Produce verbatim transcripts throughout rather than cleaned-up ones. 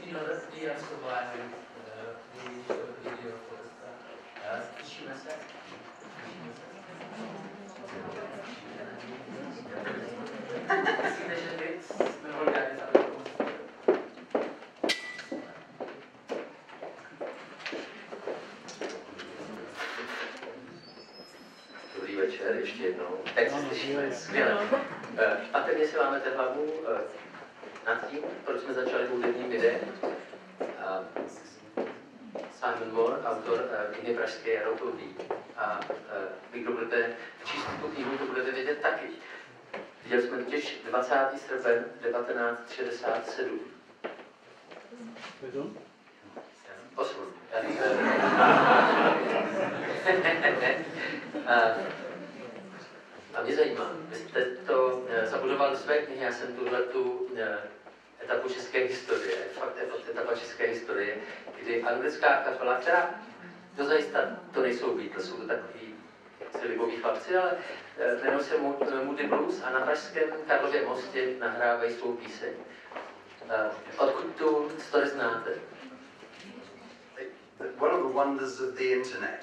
you know, the uh, surviving uh, the uh, video for uh, těšíme se. Myslíte, že vy jsme organizovali? Dobrý večer, ještě jednou. Teď se slyšíme, skvěle. A teď si lámete hlavu nad tím, proč jsme začali hudebním videem. Simon Moore, autor knihy Pražské jaro, to ví. A vy, kdo budete číst tu knihu, to budete vědět taky. Viděli jsme totiž dvacátého srpna devatenáct set šedesát sedm. Osm. A mě zajímá, vy jste to zabudoval do své knihy, já jsem tuhletu etapu české historie, fakt etapa české historie, kdy anglická kapela, která dozajista to nejsou Beatles, jsou to takový libový chlapci, ale jmenují se Moody Blues a na pražském Karlově mostě nahrávají svou píseň. Odkud tu story znáte? One of the wonders of the internet.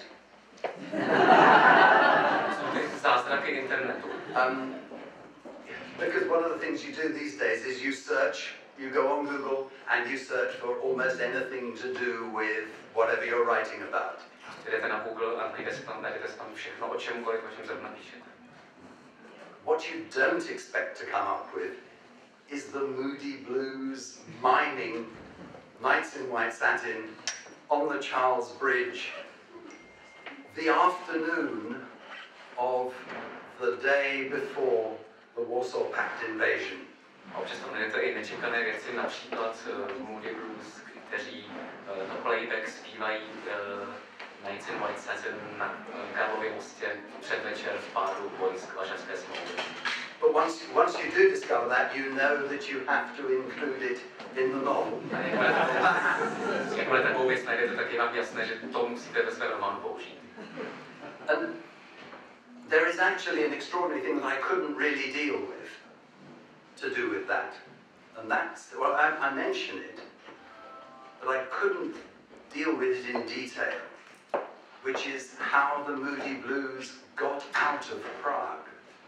Zázraky internetu. Um, because one of the things you do these days is you search, you go on Google and you search for almost anything to do with whatever you're writing about. Jdete na Google a najdete tam, najdete tam všechno o čemkoliv, o čem zrovna píšete. What you don't expect to come up with is the Moody Blues mining Knights in White Satin on the Charles Bridge, the afternoon of the day before the Warsaw Pact invasion. Občas tam najdete i nečekané věci, například uh, Moody Blues, kteří uh, na playback zpívají uh, Knights in White Satin na uh, Karlově mostě předvečer v pádu vojsk Varšavské smlouvy. But once, once you do discover that, you know that you have to include it in the novel. Jakmile takovou věc najdete, tak je vám jasné, že to musíte ve svém románu použít. And there is actually an extraordinary thing that I couldn't really deal with to do with that. And that's, well, I, I mention it, but I couldn't deal with it in detail, which is how the Moody Blues got out of Prague.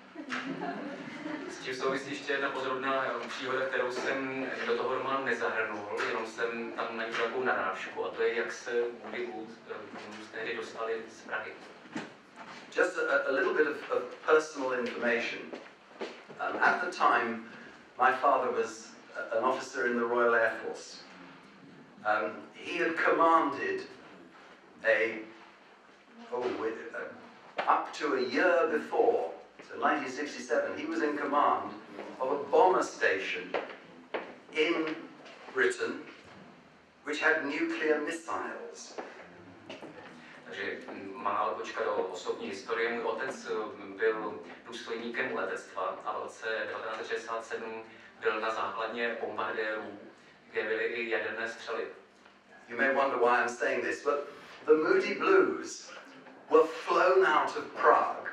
S tím souvisí ještě jedna pozorodná příhoda, kterou jsem do toho románu nezahrnul, jenom jsem tam najít takovou narážku, a to je, jak se Moody Blues tehdy dostali z Prahy. Just a, a little bit of, of personal information. Um, at the time, my father was a, an officer in the Royal Air Force. Um, he had commanded a, oh, uh, up to a year before, so nineteen sixty-seven, he was in command of a bomber station in Britain which had nuclear missiles. Takže má odbočka do osobní historie. Můj otec byl důstojníkem letectva a v roce devatenáct set šedesát sedm byl na základně bombardérů, kde byly i jaderné střely. You may wonder why I'm saying this, but the Moody Blues were flown out of Prague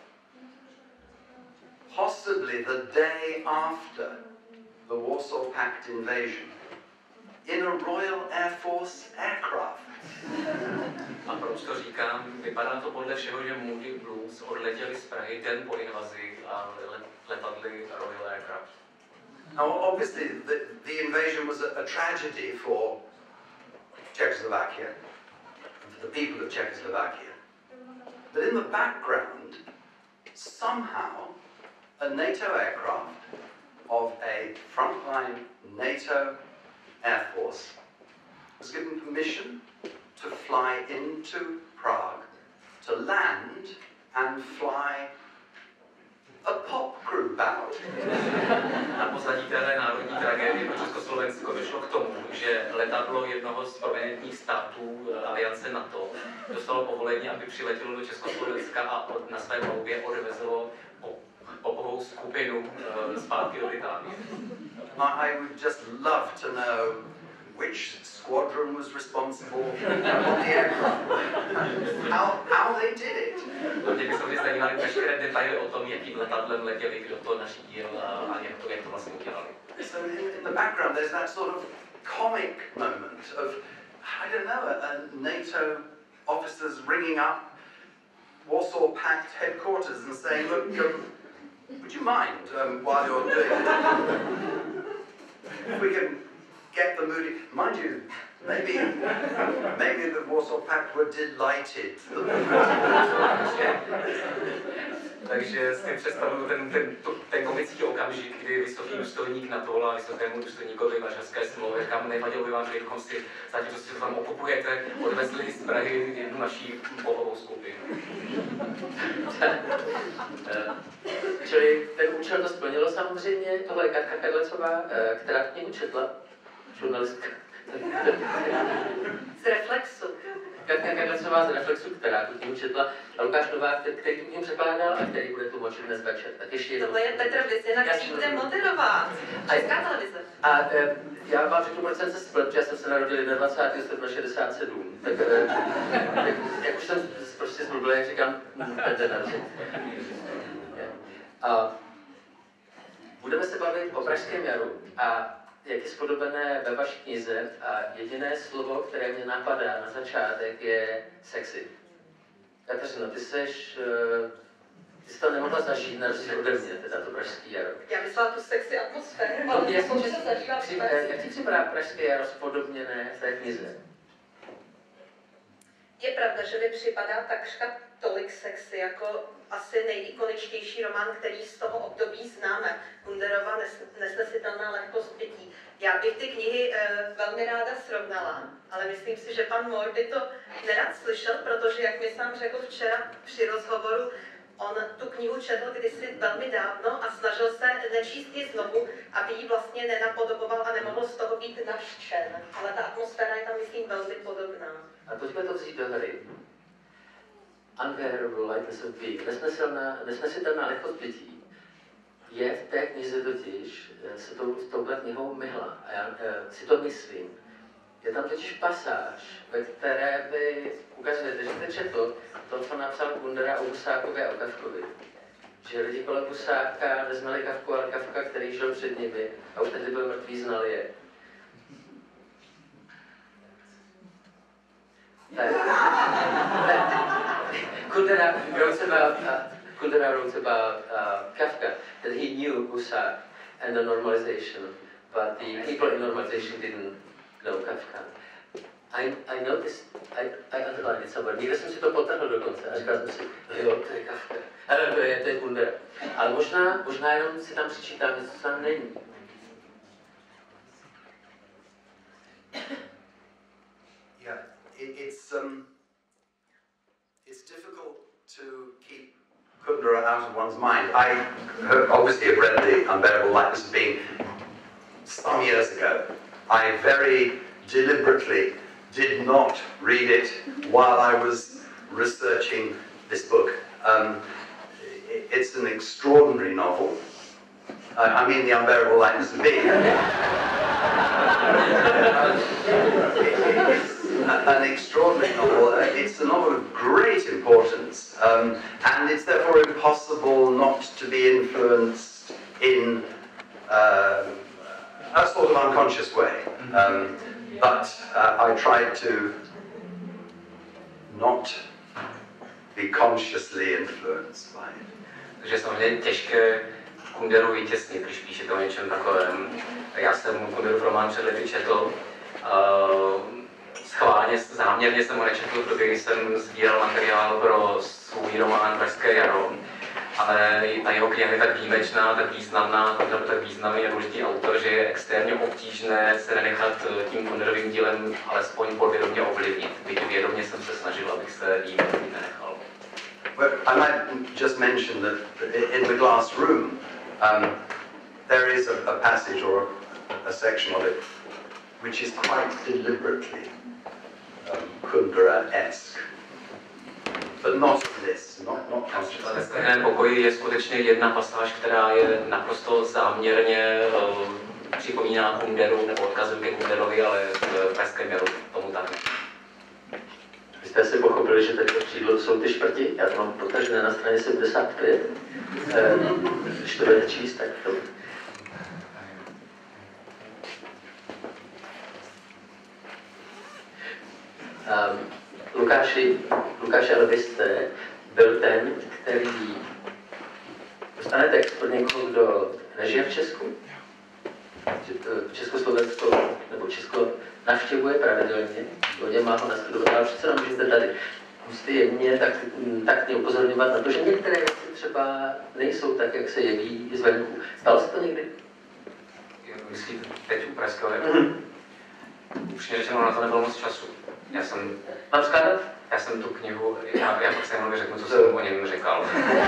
possibly the day after the Warsaw Pact invasion in a Royal Air Force aircraft. A proč to říkám? Vypadá to podle všeho, že Moody Blues odletěli z Prahy den po invazi a letadly Royal Aircraft. Now, obviously, the, the invasion was a, a tragedy for Czechoslovakia and for the people of Czechoslovakia. But in the background, somehow, a NATO aircraft of a frontline NATO Air Force was given permission to fly into Prague, to land and fly a pop group out. Na pozadí téhle národní tragédie pro Československo došlo k tomu, že letadlo jednoho z prominentních států aliance NATO dostalo povolení, aby přiletělo do Československa a od, na své palubě odvezlo popovou skupinu zpátky do Británie. I would just love to know which squadron was responsible on the aircraft. How, how they did it. Mě by se mě zajímaly veškeré detaily o tom, jakým letadlem letěli, kdo to nařídil a jak to, jak to vlastně udělali. So in, in the background there's that sort of comic moment of, I don't know, a, a NATO officers ringing up Warsaw Pact headquarters and saying, look, um, would you mind, um, while you're doing it, if we can get the moody, mind you, maybe, maybe the Warsaw Pact were delighted. Takže si představuju ten, ten, ten komický okamžik, kdy vysoký důstojník NATO volá vysokému důstojníkovi Varšavské smlouvy, kam nevadilo by vám, že bychom si, zatímco si to tam opakujete, odvezli z Prahy jednu naší polovou skupinu. Čili ten účel to splnilo samozřejmě, tohle je Katka Kadlecová, která knihu četla, žurnalistka. Z Reflexu. Katka Kadlecová z Reflexu, která tu knihu četla, a Lukáš Novák, který tu knihu překládal a který bude tlumočit dnes večer. Tak ještě jednou. Tohle je Petr Vizina, který bude moderovat. Česká televize. A e, já vám řeknu, proč jsem se splet, protože já jsem se narodil dvacátého prvního srpna šedesát sedm. Tak, e, tak jak už jsem prostě zblblý, jak říkám, ten den narození. A budeme se bavit o Pražském jaru a jak je spodobené ve vaší knize a jediné slovo, které mě napadá na začátek, je sexy. Kateřino, ty seš, ty jsi to nemohla zažít na rozdíl ode mě, teda to Pražský jaro. Já myslela tu sexy atmosféru, No, ale jak, to zažívám při, jak ti připadá Pražské jaro spodobněné v té knize? Je pravda, že mi připadá takřka tolik sexy, jako asi nejikoničtější román, který z toho období známe. Kunderova Nesnesitelná lehkost bytí. Já bych ty knihy e, velmi ráda srovnala, ale myslím si, že pan Moore by to nerad slyšel, protože, jak mi sám řekl včera při rozhovoru, on tu knihu četl kdysi velmi dávno a snažil se nečíst ji znovu, aby ji vlastně nenapodoboval a nemohl z toho být naštčen. Ale ta atmosféra je tam, myslím, velmi podobná. A pojďme to vzít do hry. Unbearable lightness of being, nesnesitelná lehkost bytí, je v té knize totiž se tou, touhle knihou myhla. A já e, si to myslím. Je tam totiž pasáž, ve které vy ukazujete, že jste četl to, co napsal Kundera o Husákovi a o Kafkovi. Že lidi kolem Husáka neznali Kafku, ale Kafka, který žil před nimi a už tehdy byl mrtvý, znali je. Kundera wrote about uh, Kundera wrote about uh, Kafka that he knew Husak and the normalization, but the people in normalization didn't know Kafka. I, I noticed, I, I underlined it somewhere. Někde jsem si to potrhl dokonce a říkal jsem si, jo, to je Kafka, ale to je, to je Kundera. Ale možná, možná jenom si tam přičítám něco, co tam není. Yeah, it, it's um, it's difficult to keep Kundera out of one's mind. I heard, obviously have read The Unbearable Lightness of Being some years ago. I very deliberately did not read it while I was researching this book. Um, it, it's an extraordinary novel. I, I mean The Unbearable Lightness of Being. It's an extraordinary novel. It's a novel of great importance, um, and it's therefore impossible not to be influenced in uh, a sort of unconscious way. Um, but uh, I tried to not be consciously influenced by it. Takže je samozřejmě těžké Kunderu vytěsnit, když píšete o něčem takovém. Já jsem Kunderův román před lety četl. Uh, schválně, záměrně jsem ho nečetl, protože když jsem sbíral materiál pro svůj román Pražské jaro. Ale ta jeho kniha je tak výjimečná, tak významná, tak významný a důležitý autor, že je extrémně obtížné se nenechat tím Kunderovým dílem alespoň podvědomě ovlivnit. Byť vědomě jsem se snažil, abych se jím nenechal. Well, I might just mention that in The Glass Room, um, there is a, a passage or a, a section of it which is quite deliberately um, Kundera-esque. But not this, not, not consciously. Ve stejném pokoji je skutečně jedna pasáž, která je naprosto záměrně uh, připomíná Kunderu, nebo odkazuje ke Kunderovi, ale v Pražském jaru tomu tak ne. Vy jste si pochopili, že tady to křídlo jsou ty šprti? Já to mám protažené na straně sedmdesát pět. Eh, když to budete číst, tak to... Lukáši, Lukáši, ale vy jste byl ten, který dostane text od někoho, kdo nežije v Česku, že to Československo nebo Česko navštěvuje pravidelně, hodně má ho nastudovat, ale přece jenom, že jste tady. Musíte jemně tak, tak mě upozorňovat na to, že některé věci třeba nejsou tak, jak se jeví zvenku. Stalo se to někdy? Myslím, teď u Pražského mm-hmm. Upřímně řečeno, na to nebylo moc času. Já jsem... Mám skládat? Já jsem tu knihu, já, já pak se jenom řeknu, co jsem o něm říkal.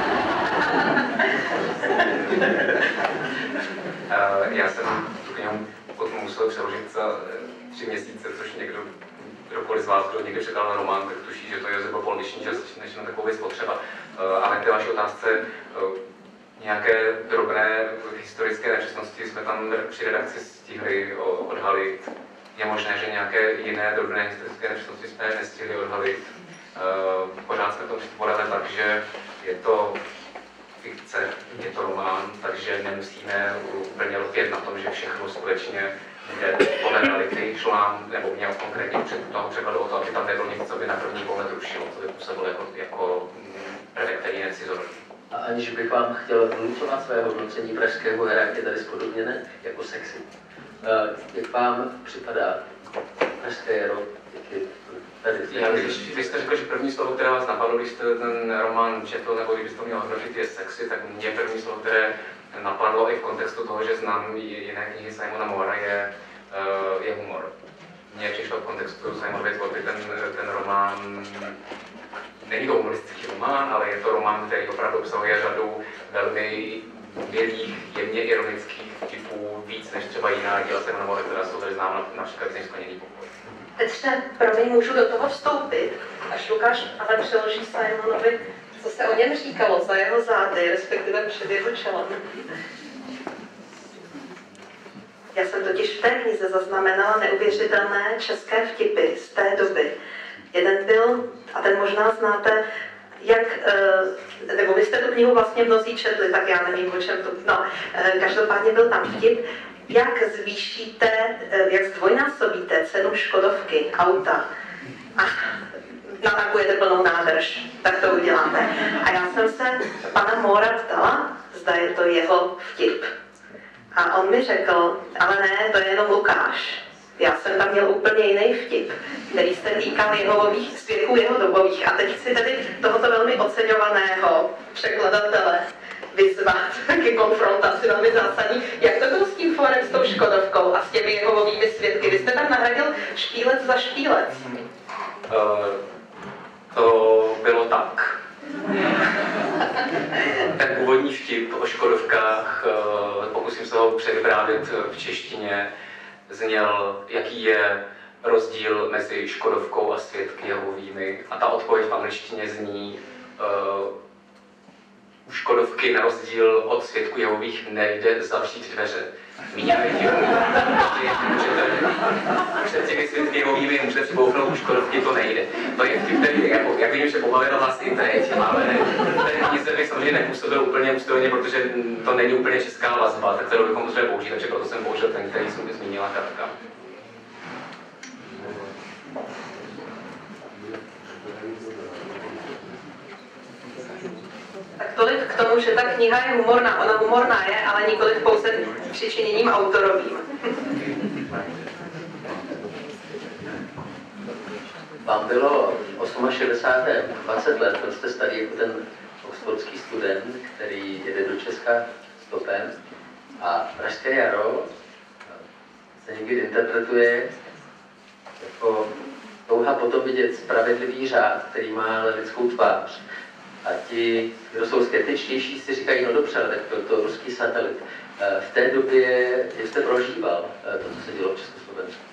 Já jsem tu knihu potom musel přeložit za tři měsíce, což někdo, kdokoliv z vás, kdo někdy překládal román, tak tuší, že to je zhruba poloviční čas, než na takovou věc potřeba. Ale k té vaší otázce, nějaké drobné historické nepřesnosti jsme tam při redakci stihli odhalit. Je možné, že nějaké jiné drobné historické nepřesnosti jsme nestihli odhalit. Pořád jsme to předpokládali tak, že je to fikce, je to román, takže nemusíme úplně lpět na tom, že všechno skutečně jde podle reality. Šlo nám, nebo mě konkrétně před toho překladu o to, aby tam nebylo něco, co by na první pohled rušilo, co by působilo jako, jako prvek, který je necizorný. A aniž bych vám chtěl vnucovat své hodnocení pražského hra, jak je tady spodobněné, jako sexy. Jak vám připadá pražské jaro? Tady, Já, když vy jste řekl, že první slovo, které vás napadlo, když jste ten román četl, nebo když byste to měl hodnotit, je sexy, tak mě první slovo, které napadlo i v kontextu toho, že znám jiné knihy Simona Moora, je, uh, je humor. Mně přišlo v kontextu Simonovy tvorby ten, ten román, není to humoristický román, ale je to román, který opravdu obsahuje řadu velmi milých, jemně ironických typů, víc než třeba jiná díla Simona Moora, která jsou tady známa například Ten skleněný pokoj. Petře, promiň, můžu do toho vstoupit, až Lukáš ale přeloží Simonovi, co se o něm říkalo za jeho zády, respektive před jeho čelem. Já jsem totiž v té knize zaznamenala neuvěřitelné české vtipy z té doby. Jeden byl, a ten možná znáte, jak, nebo vy jste tu knihu vlastně mnozí četli, tak já nevím, o čem to, no, každopádně byl tam vtip, jak zvýšíte, jak zdvojnásobíte cenu Škodovky, auta a natankujete plnou nádrž, tak to uděláte. A já jsem se pana Moora ptala, zda je to jeho vtip. A on mi řekl, ale ne, to je jenom Lukáš. Já jsem tam měl úplně jiný vtip, který se týkal Jehovových svědků jeho dobových. A teď chci tedy tohoto velmi oceňovaného překladatele vyzvat ke konfrontaci velmi zásadní. Jak to bylo s tím forem, s tou Škodovkou a s těmi Jehovovými svědky? Vy jste tam nahradil špílec za špílec. Uh, to bylo tak. Ten původní vtip o Škodovkách, uh, pokusím se ho převyprávět v češtině, zněl, jaký je rozdíl mezi Škodovkou a svědky Jehovovými. A ta odpověď v angličtině zní, uh, u Škodovky na rozdíl od svědků Jehovových nejde zavřít dveře. Míňáme tím, před těmi svědky Jehovými můžete si bouchnout, u Škodovky to nejde. To je vtip, který, jako, jak vím, že pobavilo vás i teď, ale ten knize bych samozřejmě nepůsobil úplně ústrovně, protože to není úplně česká vazba, tak kterou bychom museli použít, takže proto jsem použil ten, který jsem zmínila Katka. Tak tolik k tomu, že ta kniha je humorná. Ona humorná je, ale nikoliv pouze přičiněním autorovým. Vám bylo šedesátém osmém dvacet let, byl jste starý jako ten oxfordský student, který jede do Česka stopem. A Pražské jaro se někdy interpretuje jako touha potom vidět spravedlivý řád, který má lidskou tvář. A ti, kdo jsou skeptičtější, si říkají, no dobře, tak byl to ruský satelit. V té době jste prožíval to, co se dělo v Československu.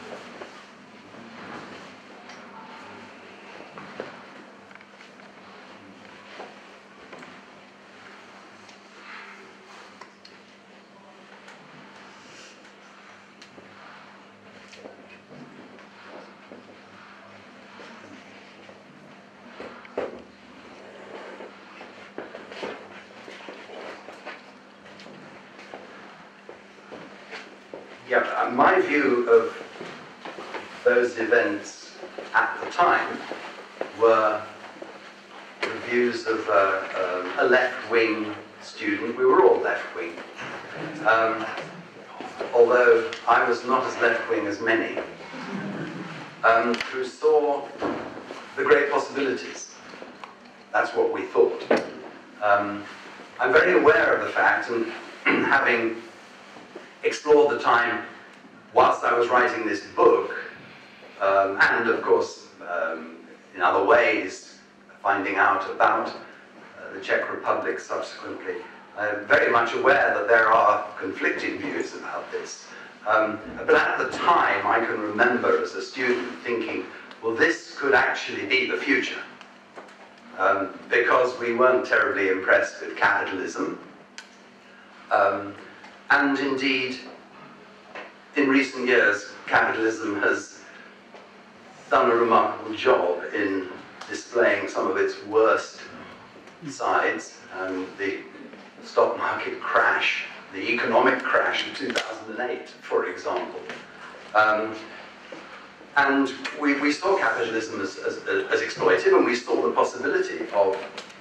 Yeah, my view of those events at the time were the views of uh, um, a left-wing student. We were all left-wing, um, although I was not as left-wing as many, um, who saw the great possibilities. That's what we thought. Um, I'm very aware of the fact, and having explored the time whilst I was writing this book, um, and of course um, in other ways finding out about uh, the Czech Republic subsequently, I'm very much aware that there are conflicting views about this. Um, but at the time I can remember as a student thinking, well, this could actually be the future. Um, because we weren't terribly impressed with capitalism. Um, and indeed, in recent years, capitalism has done a remarkable job in displaying some of its worst sides. Um, the stock market crash, the economic crash of two thousand eight, for example. Um, And we, we saw capitalism as, as, as exploitive, and we saw the possibility of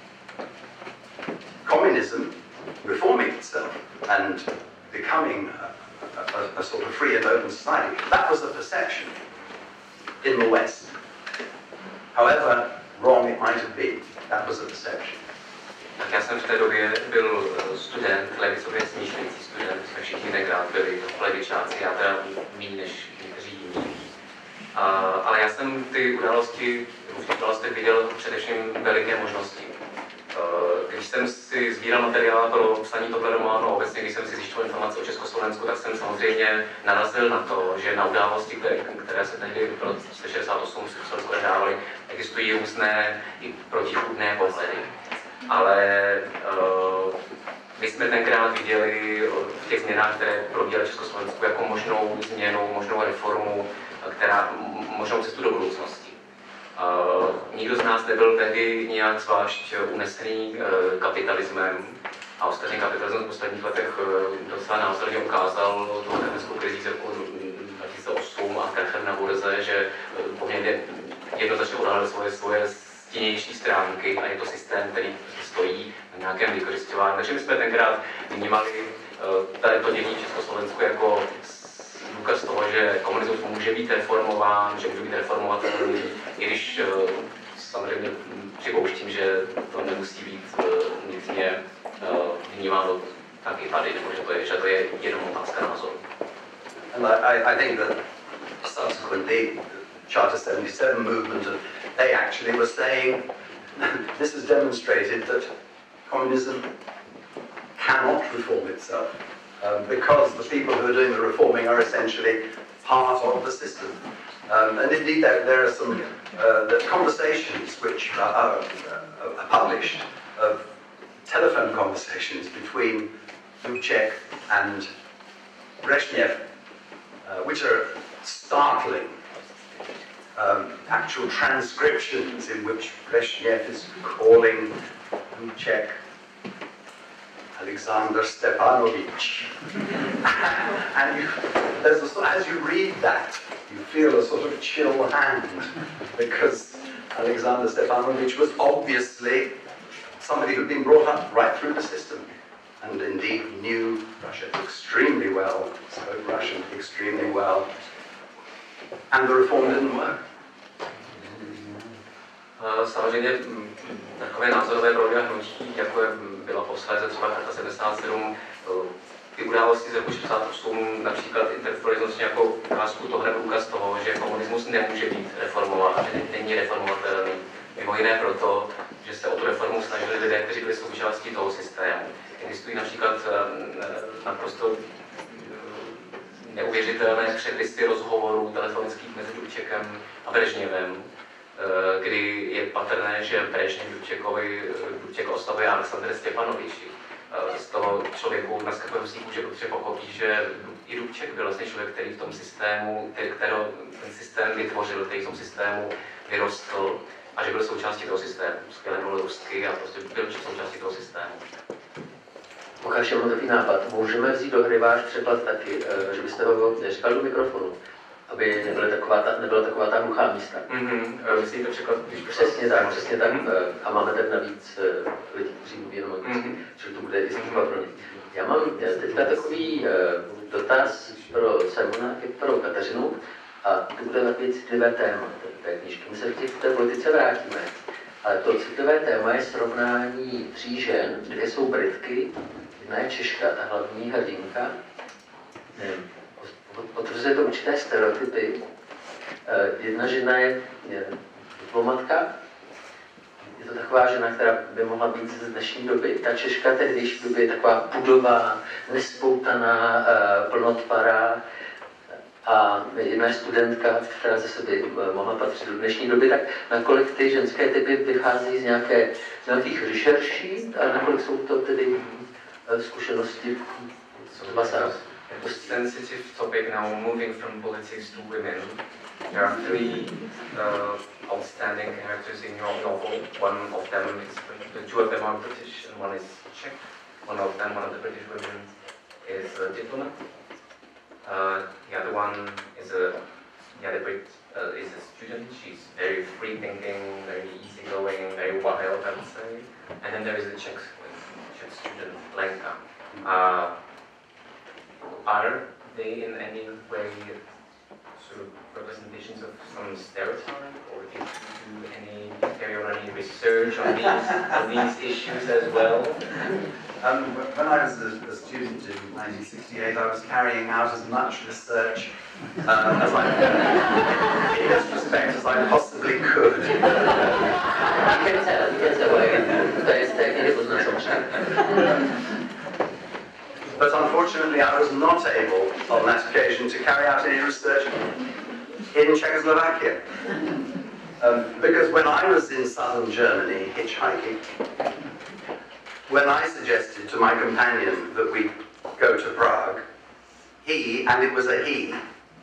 communism reforming itself and becoming a, a, a sort of free and open society. That was a perception in the West. However wrong it might have been, that was a perception. Tak já jsem v té době byl student, levicově smýšlející student, jsme všichni tenkrát byli levičáci, já teda méně než někteří jiní. Uh, ale já jsem ty události, v těch událostech viděl především veliké možnosti. Uh, když jsem si sbíral materiál pro psaní tohle románu, obecně když jsem si zjišťoval informace o Československu, tak jsem samozřejmě narazil na to, že na události, které, které se tehdy v roce šedesát osm v Československu odehrávaly, existují různé i protichůdné pohledy. Ale uh, my jsme tenkrát viděli v těch změnách, které probíhaly v Československu, jako možnou změnu, možnou reformu, která možnou cestu do budoucnosti. Uh, nikdo z nás nebyl tehdy nějak zvlášť unesený uh, kapitalismem a ostatně kapitalismus v posledních letech uh, docela názorně ukázal tu ekonomickou krizi z roku dva tisíce osm a krachem na burze, že uh, poměrně jednoznačně odhalil svoje, svoje stinnější stránky a je to systém, který stojí na nějakém vykořisťování. Takže my jsme tenkrát vnímali uh, tady to dění v Československu jako důkaz toho, že komunismus může být reformován, že může být reformovatelný, i když uh, samozřejmě připouštím, že to nemusí být uh, nutně uh, vnímáno taky tady, nebo že to je, že to je jenom otázka názoru. And I, I think that subsequently the Charter seventy-seven movement, they actually were saying this has demonstrated that communism cannot reform itself. Um, because the people who are doing the reforming are essentially part of the system. Um, and indeed there, there are some uh, the conversations which are, are, are published of telephone conversations between Dubček and Brezhnev, uh, which are startling. Um, actual transcriptions in which Brezhnev is calling Dubček Alexander Stepanovich. And you, there's a, as you read that, you feel a sort of chill hand, because Alexander Stepanovich was obviously somebody who'd been brought up right through the system, and indeed knew Russia extremely well, spoke Russian extremely well, and the reform didn't work. Samozřejmě takové názorové proudy a hnutí, jako byla posléze třeba Charta sedmdesát sedm, ty události z roku šedesát osm například interpretují jako ukázku toho nebo úkaz toho, že komunismus nemůže být reformován a že není reformovatelný. Mimo jiné proto, že se o tu reformu snažili lidé, kteří byli součástí toho systému. Existují například naprosto neuvěřitelné přepisy rozhovorů telefonických mezi Dubčekem a Brežněvem, kdy je patrné, že Brežněv Dubčekovi Dubček oslavuje Alexandr Stepanovich. Z toho člověku na skakuje kůže, protože pochopí, že i Dubček byl vlastně člověk, který v tom systému, který, který ten systém vytvořil, který v tom systému vyrostl a že byl součástí toho systému. Skvěle mluvil rusky a prostě byl součástí toho systému. Lukáš, mám takový nápad. Můžeme vzít do hry váš překlad taky, že byste ho říkal do mikrofonu. aby nebyla taková ta, nebyla taková ta hluchá místa. Mm-hmm. Myslíte to překlad? Přesně tak, přesně tak. Mm-hmm. A máme tady navíc lidi, kteří mluví jenom anglicky, mm-hmm. čili to bude i služba pro ně. Já mám teďka takový uh, dotaz pro Simona i pro Kateřinu, a to bude takový citlivé téma té knížky. My se v té politice vrátíme, ale to citlivé téma je srovnání tří žen, dvě jsou Britky, jedna je Češka, ta hlavní hrdinka. Potvrzuje to určité stereotypy. Jedna žena je, je diplomatka, je to taková žena, která by mohla být z dnešní doby. Ta Češka tehdejší doby je taková pudová, nespoutaná, plnotvará. A jedna je studentka, která ze sebe mohla patřit do dnešní doby, tak nakolik ty ženské typy vychází z, nějaké, z nějakých rešerší, a nakolik jsou to tedy zkušenosti z Vasara. A sensitive topic now, moving from politics to women. There are three uh, outstanding characters in your novel. One of them is, the two of them are British and one is Czech. One of them, one of the British women, is a diplomat. Uh, the other one is a, the other Brit uh, is a student. She's very free thinking, very easygoing, very wild, I would say. And then there is a Czech, Czech student, Lenka. Uh, Are they in any way sort of representations of some stereotype, or did you do any carry on any research on these on these issues as well? Um, when I was a, a student in nineteen sixty-eight, I was carrying out as much research um, as I, in this respect, as I possibly could. You can tell, you can tell why. To jest tak, nie poznasz oczy. But unfortunately, I was not able, on that occasion, to carry out any research in Czechoslovakia. Um, because when I was in southern Germany hitchhiking, when I suggested to my companion that we go to Prague, he, and it was a he,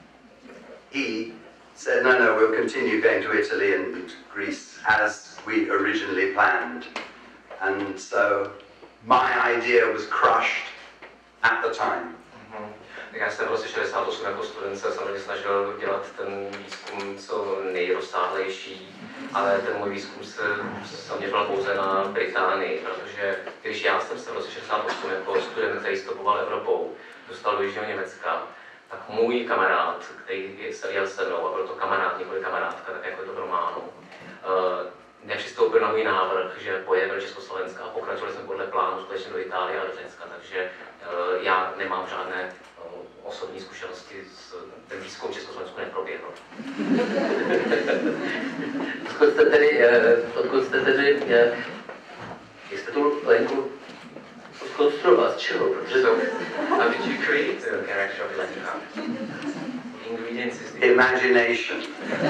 he said, no, no, we'll continue going to Italy and Greece as we originally planned. And so my idea was crushed at the time. Mm-hmm. Já jsem v roce šedesát osm jako student se samozřejmě snažil dělat ten výzkum co nejrozsáhlejší, ale ten můj výzkum se zaměřoval pouze na Británii, protože když já jsem se v roce šedesát osm jako student, který stopoval Evropou, dostal do Jižního Německa, tak můj kamarád, který se jel se mnou, a byl to kamarád, nikoli kamarádka, tak jako je to v románu, uh, nepřistoupil na můj návrh, že pojede do Československa a pokračovali jsme podle plánu skutečně do Itálie a do Řecka, takže uh, já nemám žádné uh, osobní zkušenosti, s, ten výzkum Československu neproběhl. Odkud jste tedy, uh, odkud jste tedy, uh, jak jste tu Lenku zkonstruoval, z čeho? Protože So, how did you create the character of Lenka? Ingredients is the Imagination.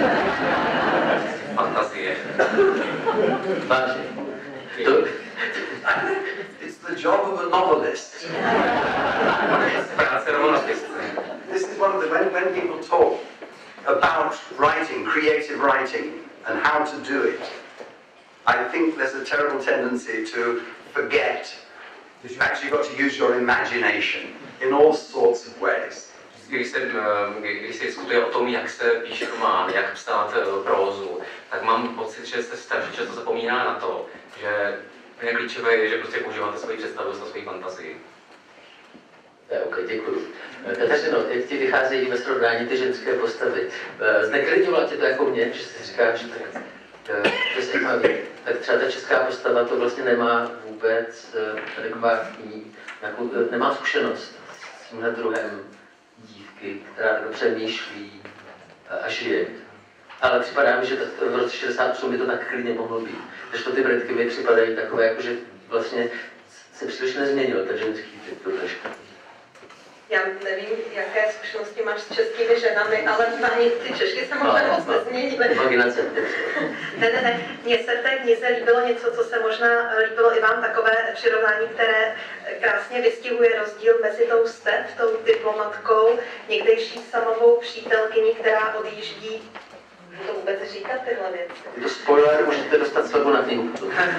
fantazie. vážně. To, It's the job of a novelist. Práce romantisty. This is one of the, when, when people talk about writing, creative writing, and how to do it, I think there's a terrible tendency to forget that you've actually got to use your imagination in all sorts of ways. Když se, když se diskutuje o tom, jak se píše román, jak psát prózu, tak mám pocit, že se strašně často zapomíná na to, že klíčové je, že prostě používáte svoji představivost a svoji fantazii. je, ok, děkuji. Kateřino, jak ti vycházejí ve srovnání ty ženské postavy? Zneklidňovalo tě to jako mě, že si říkáš, že tak, to je zajímavé. Tak třeba ta česká postava to vlastně nemá vůbec adekvátní, nějakou, nemá zkušenost s tímhle druhem dívky, která tak přemýšlí a žije. Ale připadá mi, že v roce šedesát osm by to tak klidně mohlo být. Když to ty Britky mi připadají takové, jako že vlastně se příliš nezměnil ten ženský typ do dneška. Já nevím, jaké zkušenosti máš s českými ženami, ale ani ty Češky se možná moc nezměnily. Imaginace. Ne, ne, ne. Mně se v té knize líbilo něco, co se možná líbilo i vám, takové přirovnání, které krásně vystihuje rozdíl mezi tou Steph, tou diplomatkou, někdejší samovou přítelkyní, která odjíždí. To vůbec říkat tyhle věci. Je to spoiler, můžete dostat slevu na knihu.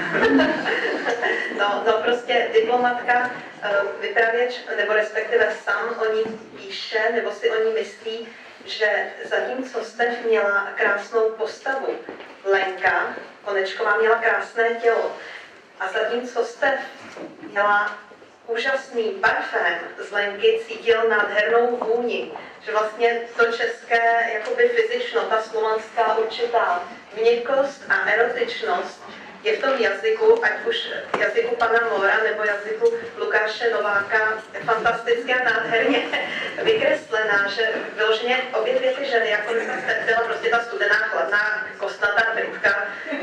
no, no prostě diplomatka, vypravěč, nebo respektive sám o ní píše, nebo si o ní myslí, že zatímco Stef měla krásnou postavu, Lenka Konečková měla krásné tělo. A zatímco Stef měla úžasný parfém z Lenky, cítil nádhernou vůni. Že vlastně to české jakoby fyzično, ta slovanská určitá měkkost a erotičnost je v tom jazyku, ať už jazyku pana Mora nebo jazyku Lukáše Nováka, fantasticky a nádherně vykreslená, že vyloženě obě dvě ty ženy, jako Stef byla prostě ta studená, chladná, kostnatá Britka.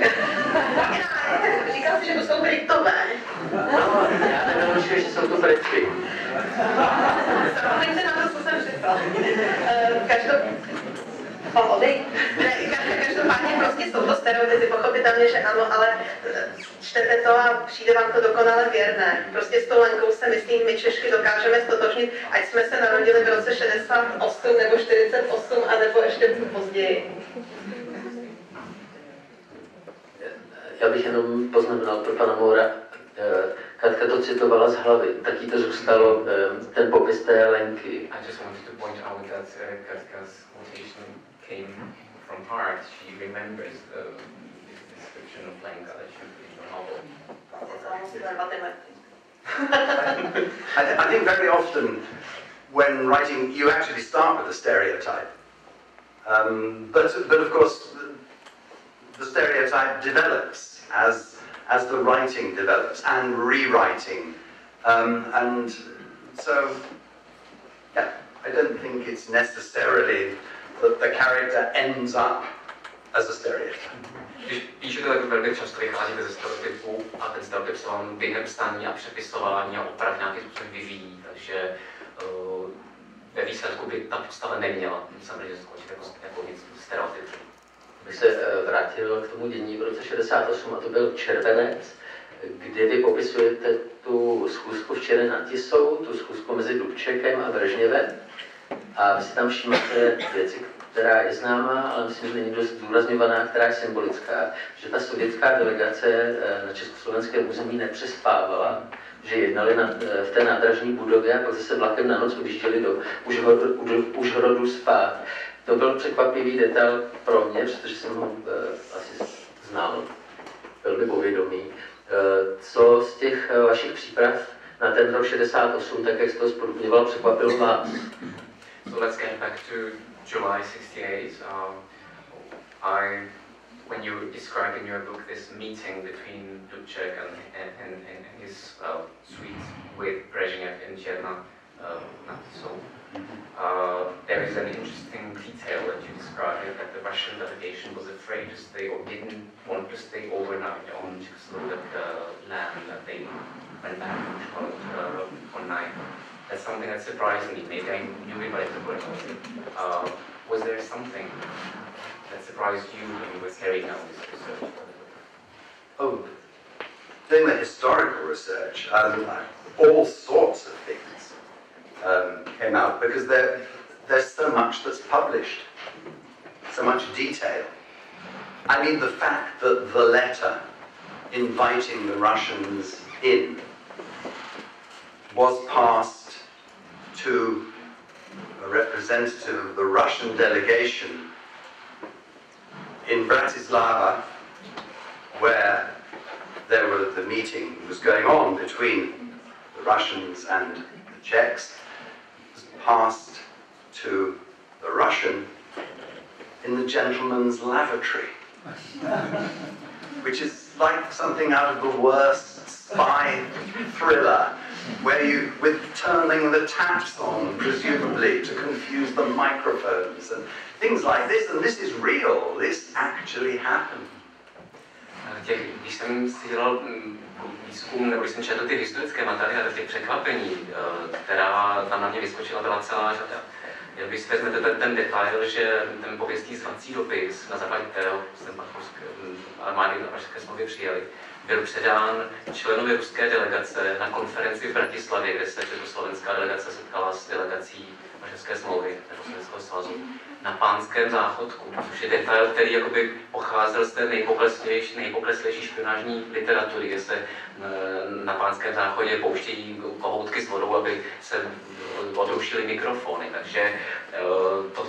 Říkal si, že to jsou Britové. No, já nevylučuji, že jsou to Britky. Zapomeňte na to, co jsem řekla. Každopádně, Každopádně prostě jsou to stereotypy, pochopitelně, že ano, ale čtete to a přijde vám to dokonale věrné. Prostě s tou Lenkou se myslím, my Češky dokážeme stotožnit, ať jsme se narodili v roce šedesát osm nebo čtyřicet osm, anebo ještě později. Já bych jenom poznamenal pro pana Moura, Katka to citovala z hlavy, taky to zůstalo ten popis té Lenky. I just wanted to point out that uh, Katka's quotation came from heart. She remembers the description of Lenka that she put in the novel. I, th I think very often when writing, you actually start with a stereotype. Um, but, but of course, the, the stereotype develops as, as the writing develops and rewriting. Um, and so, yeah, I don't think it's necessarily that the character ends up as a stereotype. Když píšete, tak velmi často vycházíte ze stereotypů a ten stereotyp se vám během psaní a přepisování a oprav nějakým způsobem vyvíjí, takže uh, ve výsledku by ta postava neměla samozřejmě skončit jako, jako nic stereotyp. Bych se uh, vrátil k tomu dění v roce šedesát osm a to byl červenec, kdy vy popisujete tu schůzku v Černé nad Tisou, tu schůzku mezi Dubčekem a Brežněvem a vy si tam všímáte věci, která je známá, ale myslím, že není dost zdůrazňovaná, která je symbolická, že ta sovětská delegace na československém území nepřespávala, že jednali na, v té nádražní budově a pak zase vlakem na noc odjížděli do Užhorodu, Užhorodu spát. To byl překvapivý detail pro mě, protože jsem ho eh, asi znal, velmi povědomý. Eh, co z těch eh, vašich příprav na ten rok šedesát osm, tak jak jste to spodobňoval, překvapilo vás? So let's get back to July sixty-eight. Um, I, when you describe in your book this meeting between Dubček and, and, and, and his uh, suite with Brezhnev in Černá uh, nad Tisou, uh, there is an interesting detail that you describe here, that the Russian delegation was afraid to stay or didn't want to stay overnight on Czechoslovak uh, land, that they went back to uh, one night. That's something that surprised me. Maybe I knew it, but I forgot about it. Uh, was there something that surprised you when you were carrying out this research? Oh, doing the historical research, um, all sorts of things um, came out because there, there's so much that's published, so much detail. I mean, the fact that the letter inviting the Russians in was passed to a representative of the Russian delegation in Bratislava, where there were, the meeting was going on between the Russians and the Czechs, was passed to the Russian in the gentleman's lavatory, which is like something out of the worst spy thriller, where you, with turning the taps on, presumably, to confuse the microphones and things like this, and this is real, this actually happened. Těch, když jsem si dělal výzkum, nebo když jsem četl ty historické materiály, těch překvapení, která tam na mě vyskočila, byla celá řada. Když si vezmete ten, ten detail, že ten pověstný zvací dopis, na základě kterého jsem pak armády na Pražské smlouvě přijeli, byl předán členovi ruské delegace na konferenci v Bratislavě, kde se československá delegace setkala s delegací Pražské smlouvy nebo Sovětského svazu na Pánském záchodku, což je detail, který jakoby pocházel z té nejpokleslejší, nejpokleslejší špionážní literatury, kde se na Pánském záchodě pouštějí kohoutky s vodou, aby se odrušily mikrofony. Takže to, takový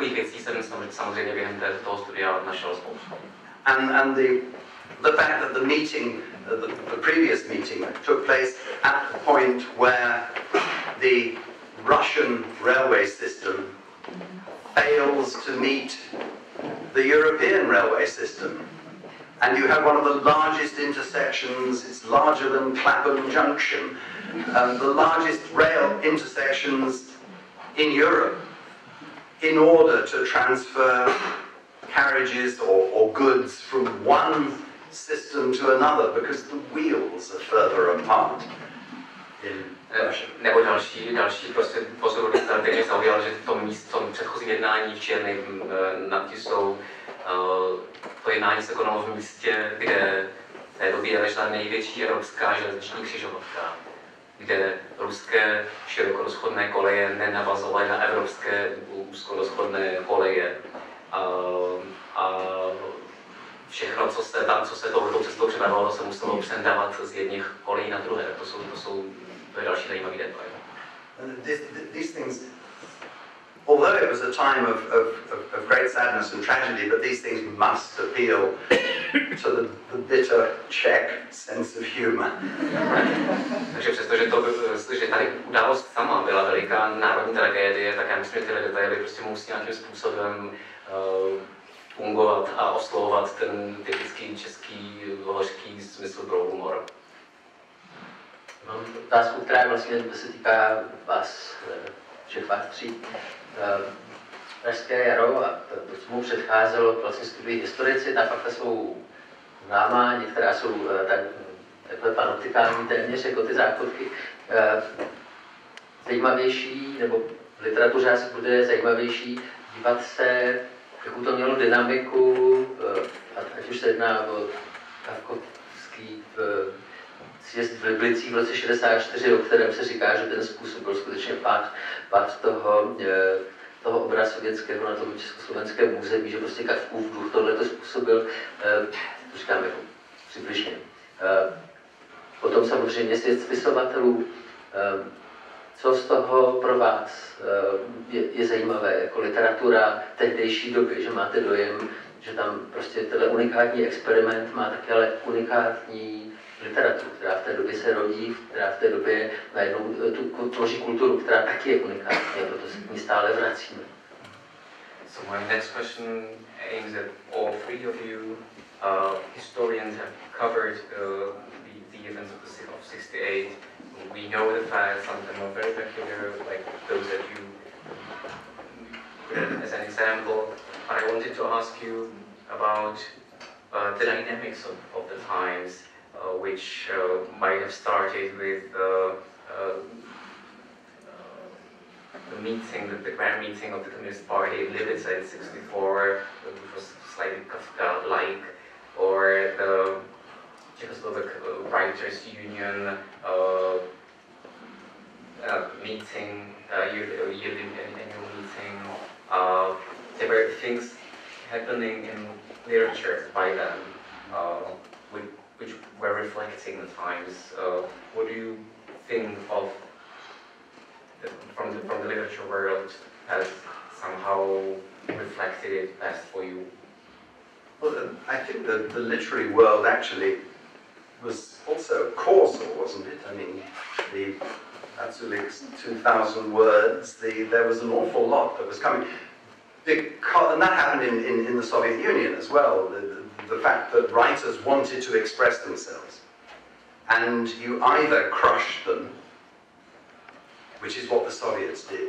takových věcí jsem samozřejmě během toho studia našel spoustu. And, and the, the fact that the meeting, uh, the, the previous meeting took place at the point where the Russian railway system fails to meet the European railway system. And you have one of the largest intersections, it's larger than Clapham Junction, um, the largest rail intersections in Europe, in order to transfer carriages or, or goods from one system to another, because the wheels are further apart in Russia. Nebo další, další prostě pozoruhodný tady mě zaujal, že v tom místě, v tom předchozím jednání v Černém nad Tisou, to jednání se konalo v místě, kde v té době ležela největší evropská železniční křižovatka, kde ruské širokorozchodné koleje nenavazovaly na evropské úzkorozchodné koleje. A, a všechno, co se tam, co se touto cestou přepravovalo, se muselo přendávat z jedných kolejí na druhé. To jsou, to jsou to je další zajímavý detail. These, these things, although it was a time of, of, of great sadness and tragedy, but these things must appeal to the, the bitter Czech sense of humor. Takže přestože to, že tady událost sama byla veliká národní tragédie, tak já myslím, že tyhle detaily prostě musí nějakým způsobem uh, fungovat a oslovovat ten typický český hořký smysl pro humor. Mám otázku, která vlastně se týká vás, všech vás tří. Pražské jaro a to, co mu předcházelo, vlastně studují historici, ta fakta jsou známá, některá jsou tak, takhle panotikální téměř, jako ty záchodky. Zajímavější, nebo v literatuře asi bude zajímavější dívat se, jakou to mělo dynamiku, ať už se jedná o kafkovský sjezd v Liblicích v roce šedesát čtyři, o kterém se říká, že ten způsob byl skutečně pád, pád toho, toho obra sovětského na tom československém území, že prostě Kafkův duch tohleto způsobil, to říkám jako přibližně. Potom samozřejmě sjezd spisovatelů. Co z toho pro vás je, je zajímavé jako literatura tehdejší doby, že máte dojem, že tam prostě tenhle unikátní experiment má také ale unikátní literaturu, která v té době se rodí, která v té době najednou tu tvoří kulturu, která taky je unikátní, a proto se k ní stále vracíme. So my next question aims at all three of you. Uh, historians have covered uh, the, the events of, the, of sixty-eight. We know the facts, some of them are very peculiar, like those that you put as an example. But I wanted to ask you about uh, the dynamics of, of the times, uh, which uh, might have started with uh, uh, the meeting, the, the grand meeting of the Communist Party in Libica in sixty-four, which was slightly Kafka-like, or the Czechoslovak uh, Writers' Union uh, uh, meeting, uh, yearly, yearly annual meeting. Uh, there were things happening in literature by then, uh, which, which were reflecting the times. Uh, what do you think of the, from the from the literature world has somehow reflected it best for you? Well, I think the, the literary world actually was also causal, wasn't it? I mean, the Atsulik's two thousand words, the, there was an awful lot that was coming. Because, and that happened in, in, in the Soviet Union as well, the, the, the fact that writers wanted to express themselves. And you either crushed them, which is what the Soviets did,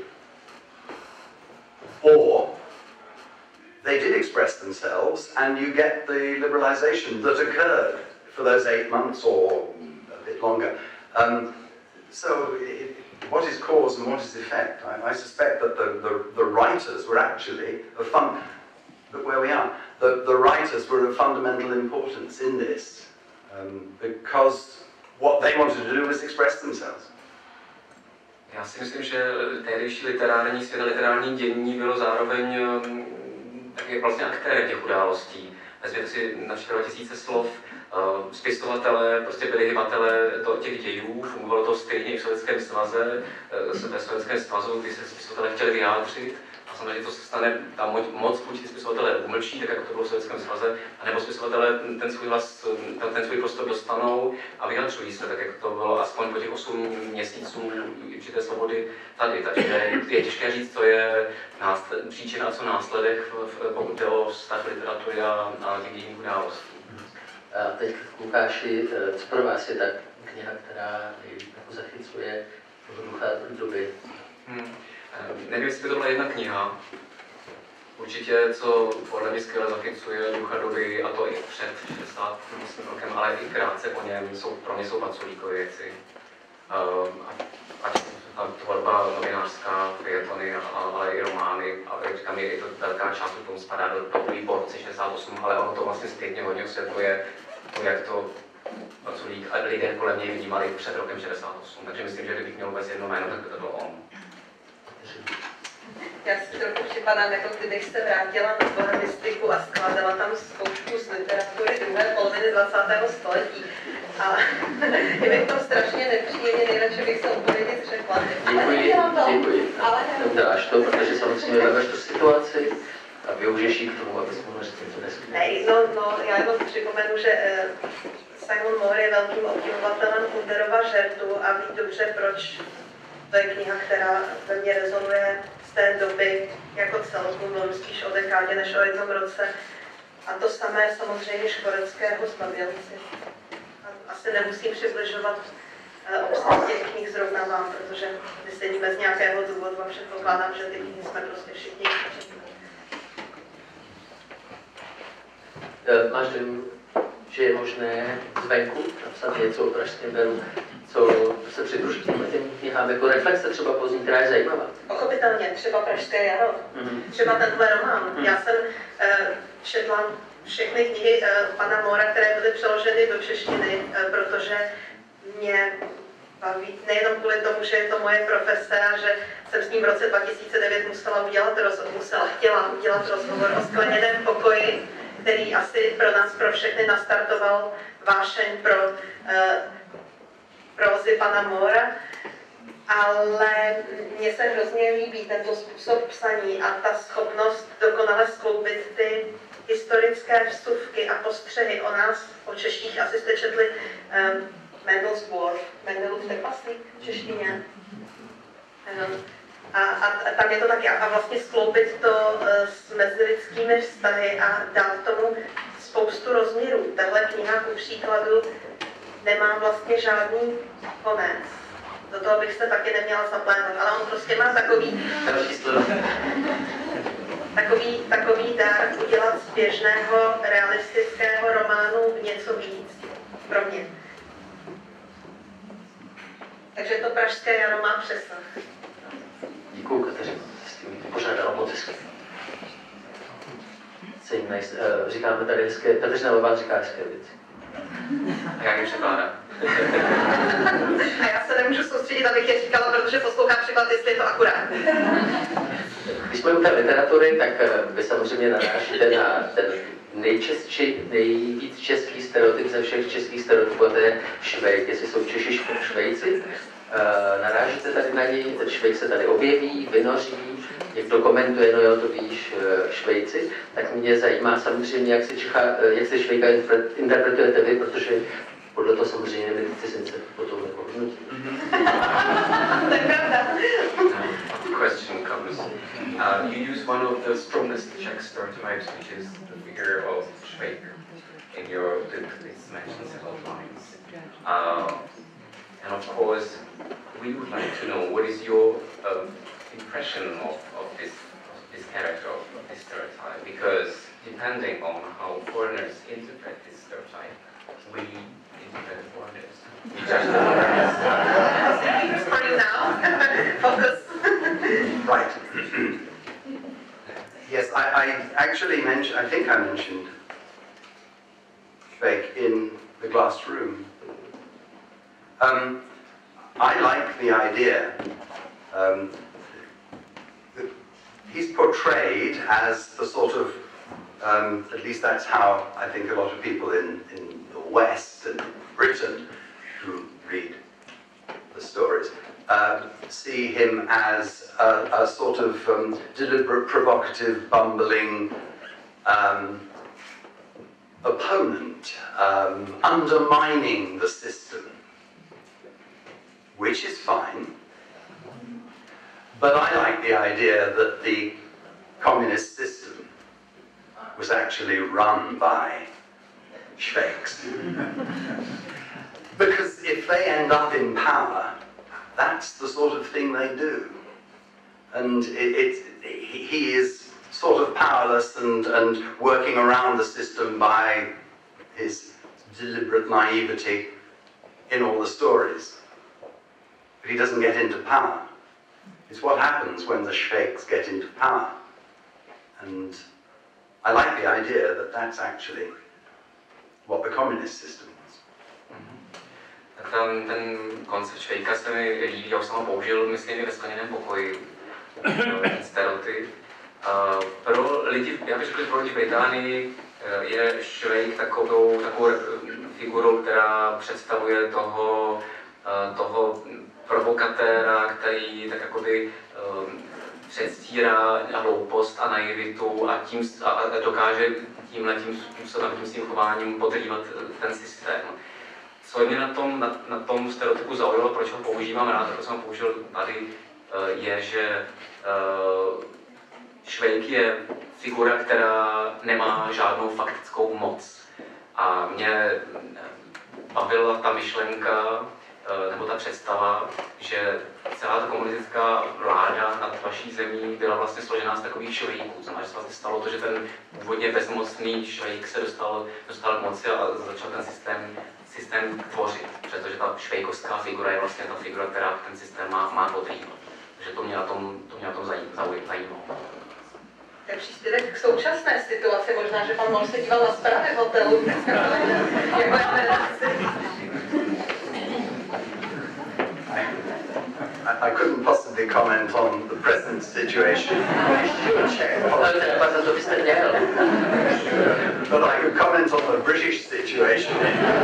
or they did express themselves, and you get the liberalization that occurred for those eight months or a bit longer. Um, so, it, what is cause and what is effect? I, I suspect that the, the, the writers were actually a fun. But where we are, the, the writers were of fundamental importance in this, um, because what they wanted to do was express themselves. Já si myslím, že tehdejší literární svět, literární dění bylo zároveň taky vlastně aktérem těch událostí. Vezměte si na dva tisíce slov, uh, spisovatelé prostě byli hybatelé těch dějů, fungovalo to stejně i v Sovětském svaze, uh, ve Sovětském svazu, kdy se spisovatelé chtěli vyjádřit a samozřejmě to se stane, ta moc buď ty spisovatelé umlčí, tak jako to bylo v Sovětském svaze, anebo spisovatelé ten svůj hlas, ten, ten svůj prostor dostanou a vyjadřují se, tak jak to bylo aspoň po těch osm měsíců určité svobody tady. Takže je těžké říct, co je násled, příčina a co následek, pokud jde o vztah literatury a, a těch dějinných událostí. A teď Lukáši, co pro vás je ta kniha, která nejvíc zachycuje ducha doby? Hmm. Nevím, jestli by to byla jedna kniha. Určitě, co podle mě skvěle zachycuje ducha doby, a to i před šedesátým rokem, ale i krátce po něm, jsou, pro mě jsou Vaculíkovy věci. Ať ta tvorba novinářská, feuilletony, ale i romány, a jak říkám, je i to velká část k tomu spadá do období po roce šedesát osm, ale ono to vlastně zpětně hodně osvětluje to, jak to Vaculík a lidé kolem něj vnímali před rokem šedesát osm. Takže myslím, že kdybych měl vůbec jedno jméno, tak by to byl on. Já si trochu připadám, jako kdybych se vrátila na bohemistiku a skládala tam zkoušku z literatury druhé poloviny dvacátého století. A je mi to strašně nepříjemně, nejradši bych se úplně nic řekla. Děkuji, děkuji. Ale neuděláš to, protože samozřejmě vemeš tu situaci a využiješ ji k tomu, abys mohla říct něco dnesky. Ne, no, no, já jenom připomenu, že eh, Simon Moore je velkým obdivovatelem Kunderova Žertu a ví dobře, proč to je kniha, která ve mně rezonuje z té doby jako celku, mluvím spíš o dekádě než o jednom roce. A to samé samozřejmě Škoreckého Zbabělci. Asi nemusím přibližovat obsah těch knih zrovna vám, protože my sedíme z nějakého důvodu a předpokládám, že ty knihy jsme prostě všichni četli. Máš dojem, že je možné zvenku napsat něco o Pražském Beru, co se přidruží těm knihám jako reflexe třeba pozdní, která je zajímavá? Pochopitelně, třeba Pražské jaro, mm-hmm. třeba tenhle román. Mm-hmm. Já jsem uh, četla všechny knihy uh, pana Mora, které byly přeloženy do češtiny, uh, protože mě baví, nejenom kvůli tomu, že je to moje profese a že jsem s ním v roce dva tisíce devět musela udělat rozhovor, musela, chtěla udělat rozhovor o skleněném pokoji, který asi pro nás, pro všechny nastartoval vášeň pro uh, prózy pana Mora, ale mně se hrozně líbí tento způsob psaní a ta schopnost dokonale skloubit ty historické vstupky a postřehy o nás, o češtích, asi jste četli um, Mendel's Dwarf, Mendelův trpaslík v češtině. Um, a, a, a tam je to taky, a vlastně skloubit to uh, s mezilidskými vztahy a dát tomu spoustu rozměrů. Tahle kniha ku příkladu nemá vlastně žádný konec. Do toho bych se taky neměla zaplétat, ale on prostě má takový, takový, takový dar udělat z běžného realistického románu něco víc pro mě. Takže to Pražské jaro má přesah. Děkuju, Kateřino, s tím požádala moc hezky. Říkáme tady hezké, Kateřina Levá říká hezké věci. A já jim překládám. A já se nemůžu soustředit, abych je říkala, protože poslouchám překlad, jestli je to akurát. Když jsme u té literatury, tak vy samozřejmě narážíte na ten nejčestší, nejvíc český stereotyp ze všech českých stereotypů, a to je Švejk, jestli jsou Češi Švejci. Uh, narážíte tady na něj, ten Švejk se tady objeví, vynoří, někdo komentuje, no jo, to víš, uh, Švejci, tak mě zajímá samozřejmě, jak se, Čecha, uh, jak se Švejka interpretujete vy, protože podle toho samozřejmě my cizince potom jako hodnotí. To je pravda. Question comes. Uh, you use one of the strongest Czech stereotypes, which is the figure of Švejk in your book. It's mentioned several times. Uh, And of course, we would like to know what is your um, impression of, of, this, of this character, of, of this stereotype, because depending on how foreigners interpret this stereotype, we interpret foreigners. For you now, focus. Right. Yes, I, I actually mentioned, I think I mentioned Švejk in The Glass Room. Um, I like the idea um, that he's portrayed as the sort of, um, at least that's how I think a lot of people in, in the West and Britain who read the stories uh, see him as a, a sort of um, deliberate, provocative, bumbling um, opponent, um, undermining the system, which is fine. But I like the idea that the communist system was actually run by shveiks. Because if they end up in power, that's the sort of thing they do. And it, it, he is sort of powerless and, and working around the system by his deliberate naivety in all the stories. But he doesn't get into power. It's what happens when the shveiks get into power. And I like the idea that that's actually what the communist system was. Tak ten, ten koncept švejka se mi líbí, já už jsem ho použil, myslím, i ve Skleněném pokoji, ten stereotyp. Uh, pro lidi, já bych řekl, pro lidi v Británii uh, je švejk takovou, takovou figurou, která představuje toho, uh, toho provokatéra, který tak jakoby uh, předstírá hloupost a naivitu a, tím, a, a dokáže tímhletím způsobem, tím svým chováním podrývat ten systém. Co mě na tom, na, na tom stereotypu zaujalo, proč ho používám rád, proč jsem ho použil tady, je, že švejk je figura, která nemá žádnou faktickou moc. A mě bavila ta myšlenka, nebo ta představa, že celá ta komunistická vláda nad vaší zemí byla vlastně složená z takových švejků. Znamená, že se vlastně stalo to, že ten původně bezmocný švejk se dostal, dostal k moci a začal ten systém, systém tvořit. Protože ta švejkovská figura je vlastně ta figura, která ten systém má, má podrývat. Takže to mě na tom, to mě na tom zajímalo. To je příspěvek k současné situaci. Možná, že pan Mohl se díval na zprávy v hotelu. I couldn't possibly comment on the present situation. But I could comment on the British situation.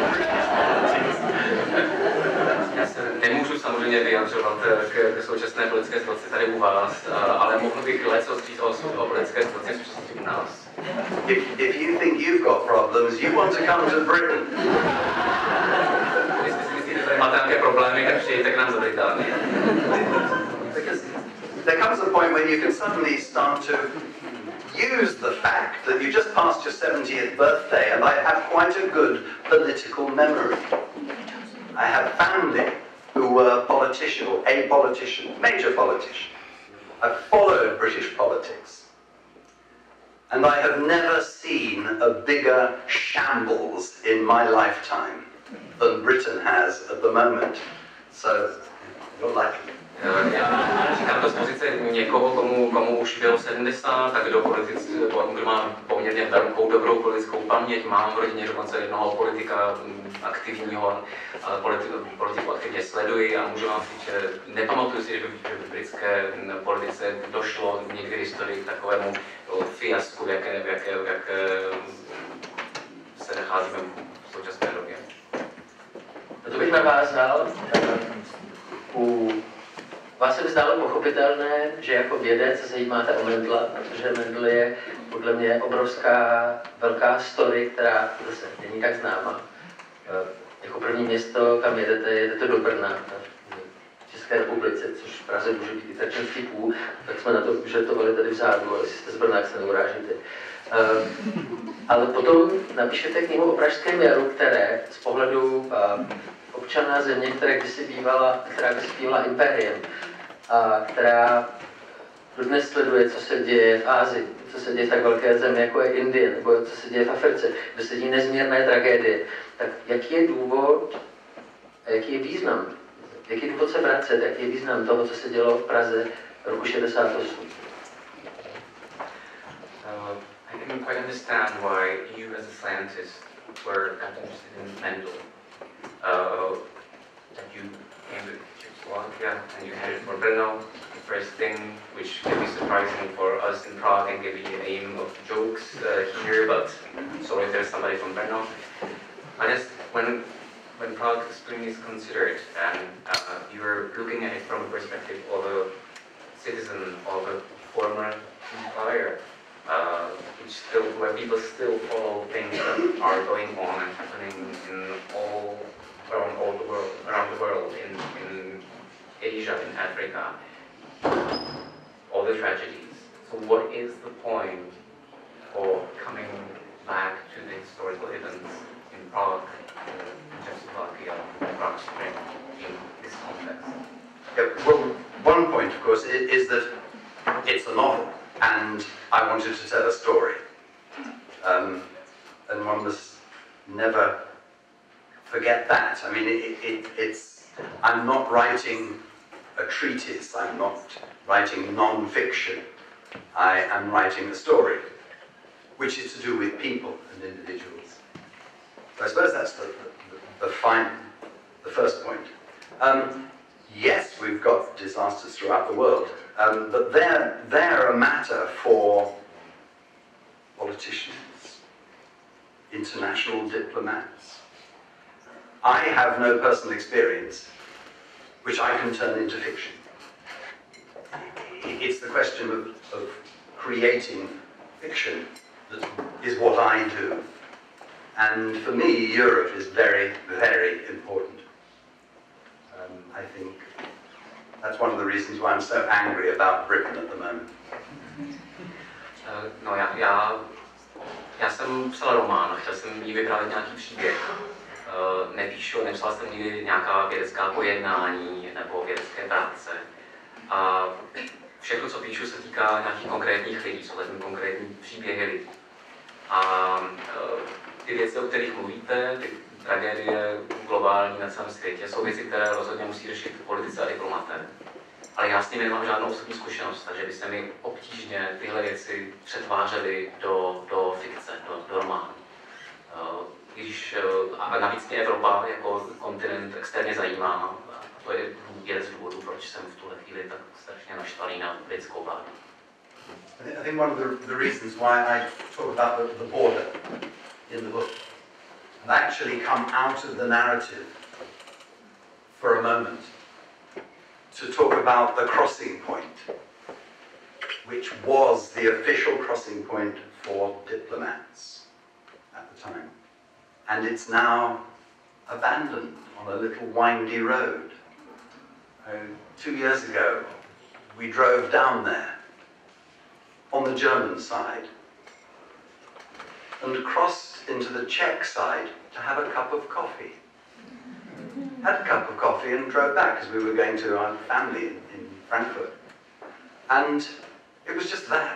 Já se nemůžu samozřejmě vyjadřovat k, k současné politické situaci tady u vás, ale mohl bych leco říct o, o politické situaci v současnosti u nás. If, if you think you've got problems, you want to come to Britain. Jestli si myslíte, že máte nějaké problémy, tak přijďte k nám do Británie. Because there comes a point when you can suddenly start to use the fact that you just passed your seventieth birthday, and I have quite a good political memory. I have family who were politician, or a politician, major politician. I've followed British politics. And I have never seen a bigger shambles in my lifetime than Britain has at the moment. So, you're lucky. Já říkám to z pozice někoho, komu, komu už bylo sedmdesát, tak kdo, politic, kdo má poměrně velkou dobrou politickou paměť. Mám v rodině dokonce jednoho politika aktivního, politiku, politiku aktivně sleduji a můžu vám říct, že nepamatuju si, že by v britské politice došlo někdy v historii k takovému fiasku, v jaké, v jaké, v jaké se nacházíme v současné době. To bych navázal. U vás se mi zdálo pochopitelné, že jako vědec se zajímáte o Mendla, protože Mendel je podle mě obrovská velká story, která zase není tak známá. Jako první město, kam jedete, jedete do Brna, v České republice, což v Praze může být i tak vtipů, tak jsme na to žertovali tady vzadu, ale jestli jste z Brna, jak se neurážíte. Ale potom napíšete knihu o Pražském jaru, které z pohledu občana země, která kdysi bývala, která kdysi bývala impériem, a která dodnes sleduje, co se děje v Ázii, co se děje v tak velké zemi, jako je Indie, nebo co se děje v Africe, kde se dějí nezmírné tragédie. Tak jaký je důvod a jaký je význam? Jaký je důvod se vracet? Jaký je význam toho, co se dělo v Praze roku šedesát osm? Uh, I didn't quite understand why you as a scientist were interested in Mendel. Uh, that you came to Czechoslovakia and you headed for Brno. The first thing, which can be surprising for us in Prague and give you the aim of jokes uh, here, but sorry if there's somebody from Brno. I just, when when Prague Spring is considered and uh, you're looking at it from the perspective of a citizen of a former empire, uh, which still, where people still follow things that are going on and happening in all around all the world, around the world, in, in Asia, in Africa, all the tragedies. So what is the point of coming back to the historical events in Prague, in Czechoslovakia, Prague Spring, in this context? Yeah, well, one point, of course, is, is that it's a novel, and I wanted to tell a story. Um, and one must never forget that. I mean, it, it, it's, I'm not writing a treatise, I'm not writing non-fiction. I am writing a story, which is to do with people and individuals. So I suppose that's the, the, the, fine, the first point. Um, yes, we've got disasters throughout the world, um, but they're, they're a matter for politicians, international diplomats. I have no personal experience which I can turn into fiction. It's the question of, of creating fiction that is what I do. And for me, Europe is very, very important. Um, I think that's one of the reasons why I'm so angry about Britain at the moment. Uh, no, já, já, já jsem psal román, chtěl jsem jí vyprávět nějaký příběh. Uh, nepíšu, nepsal jsem nikdy nějaká vědecká pojednání nebo vědecké práce. A všechno, co píšu, se týká nějakých konkrétních lidí, jsou zatím konkrétní příběhy lidí. A uh, ty věci, o kterých mluvíte, ty tragédie globální na celém světě, jsou věci, které rozhodně musí řešit politici a diplomaté. Ale já s nimi nemám žádnou osobní zkušenost, takže by se mi obtížně tyhle věci přetvářely do, do fikce, do, do románu. Uh, Když, a navíc mě Evropa jako kontinent extrémně zajímá, a to je jeden z důvodů, proč jsem v tuhle chvíli tak strašně naštvaný na britskou vládu. I think one of the, the reasons why I talk about the, the border in the book and actually come out of the narrative for a moment to talk about the crossing point, which was the official crossing point for diplomats at the time. And it's now abandoned on a little windy road. Uh, two years ago, we drove down there on the German side and crossed into the Czech side to have a cup of coffee. Had a cup of coffee and drove back because we were going to our family in, in Frankfurt. And it was just that.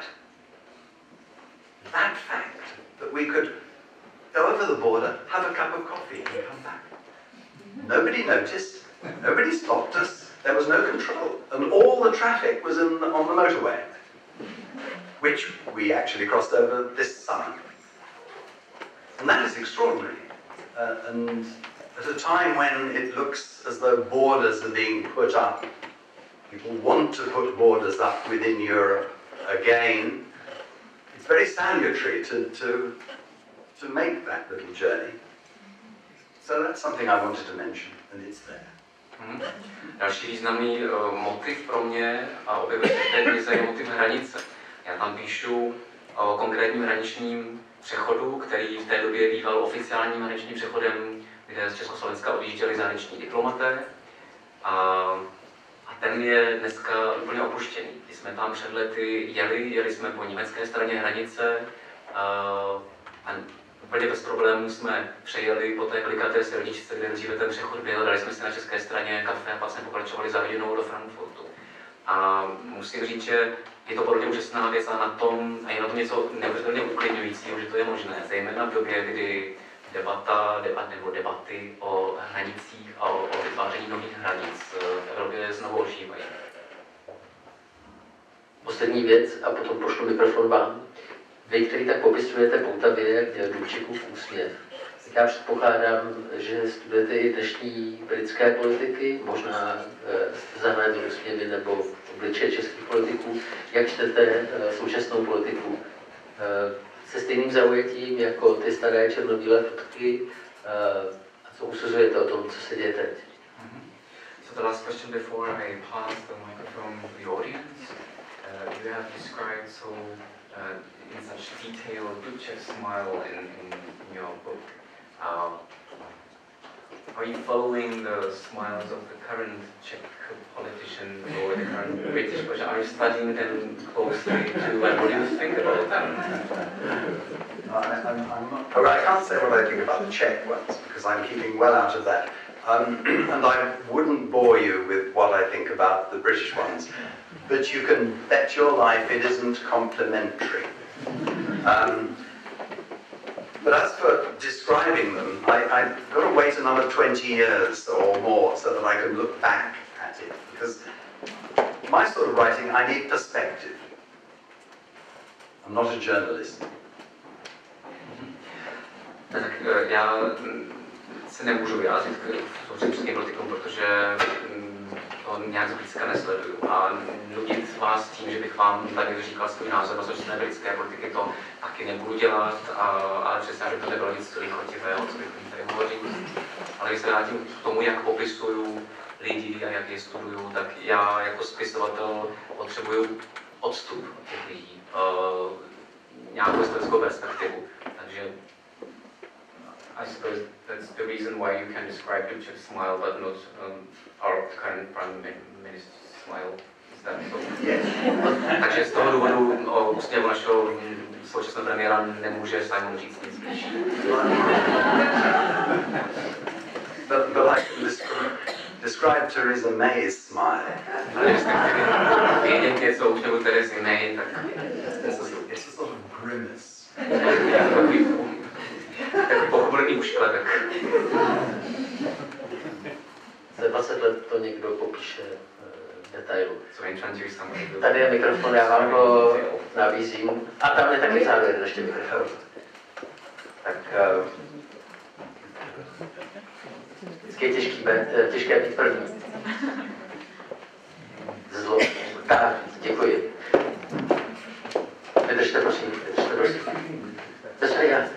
That fact that we could go over the border, have a cup of coffee and come back. Nobody noticed, nobody stopped us, there was no control. And all the traffic was in, on the motorway, which we actually crossed over this summer. And that is extraordinary. Uh, and at a time when it looks as though borders are being put up, people want to put borders up within Europe again, it's very salutary to, to to make that little journey. So that's something I wanted to mention, and it's there. Hmm. Další významný uh, motiv pro mě a objevuje se v té knize je motiv hranice. Já tam píšu o konkrétním hraničním přechodu, který v té době býval oficiálním hraničním přechodem, kde z Československa odjížděli zahraniční diplomaté. A, a ten je dneska úplně opuštěný. Když jsme tam před lety jeli, jeli jsme po německé straně hranice a, a úplně bez problémů jsme přejeli po té klikaté silničce, kde dříve ten přechod byl, dali jsme si na české straně kafe a pak jsme pokračovali za hodinou do Frankfurtu. A musím říct, že je to podle mě úžasná věc a na tom, a je na tom něco neuvěřitelně uklidňujícího, že to je možné, zejména v době, kdy debata, debat nebo debaty o hranicích a o, o vytváření nových hranic v Evropě znovu ožívají. Poslední věc a potom pošlu mikrofon vám. Vy, který tak popisujete poutavě, jak Dubčekův úsměv, tak já předpokládám, že studujete i dnešní britské politiky, možná jste zahlédli úsměvy nebo obličeje českých politiků. Jak čtete současnou politiku? Se stejným zaujetím jako ty staré černobílé fotky? co usuzujete o tom, co se děje teď? So the last question before I pass the microphone to the audience, uh, you have described so uh, in such detail Dubček's smile in, in, in your book. Uh, are you following the smiles of the current Czech politicians or the current British politicians? Are you studying them closely too, and what do you think about them? I, I'm, I'm not, oh, I can't say what I think about the Czech ones because I'm keeping well out of that. Um, and I wouldn't bore you with what I think about the British ones, but you can bet your life it isn't complimentary. Um, but as for describing them, I, I've got to wait another twenty years or more so that I can look back at it, because my sort of writing, I need perspective. I'm not a journalist. Tak já se nemůžu vyjádřit k současným politikům, protože to nějak zblízka nesleduju. A nudit vás tím, že bych vám tady říkal svůj názor na současné britské politiky, to taky nebudu dělat, a, ale přesně, že to nebylo nic lichotivého, co bych tady hovořil. Ale když se vrátím k tomu, jak popisuju lidi a jak je studuju, tak já jako spisovatel potřebuju odstup od těch lidí, uh, nějakou historickou perspektivu. Takže I suppose that's the reason why you can describe Dubček's smile, but not um, our current Prime Minister's smile. Is that so? Yes. Takže z toho důvodu o úsměvu našeho současného premiéra nemůže Simon říct nic blíž. But, but I can describe, describe Theresa May's smile. Ale respektive vědět něco o úsměvu Terezy May, tak It's a, it's a sort of grimace. takový pochopilný úšklebek. Za dvacet let to někdo popíše v detailu. So Tady je mikrofon, já vám ho nabízím. A tam je taky závěr ještě mikrofon. Tak vždycky je těžký, těžké být první. Zlo. Tak, děkuji. Vydržte prosím, vydržte prosím. Začali já.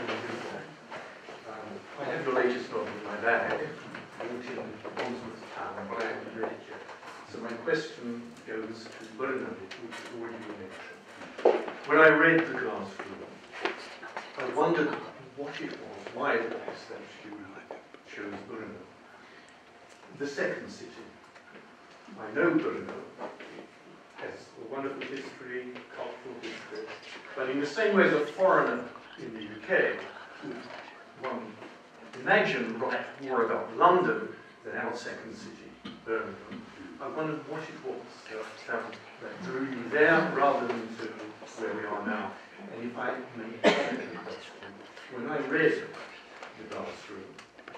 I have the latest novel in my bag, bought in Bournemouth Town, but I haven't read it yet. So my question goes to Brno, which has already been mentioned. When I read The Glass Room, I wondered what it was, why it was that you chose Brno. The second city. I know Brno has a wonderful history, cultural history, but in the same way as a foreigner in the U K, one imagine write more about London than our second city, Birmingham. I wondered what it was that, um, that drew you there rather than to where we are now. And if I may add a question, when I read The Glass Room,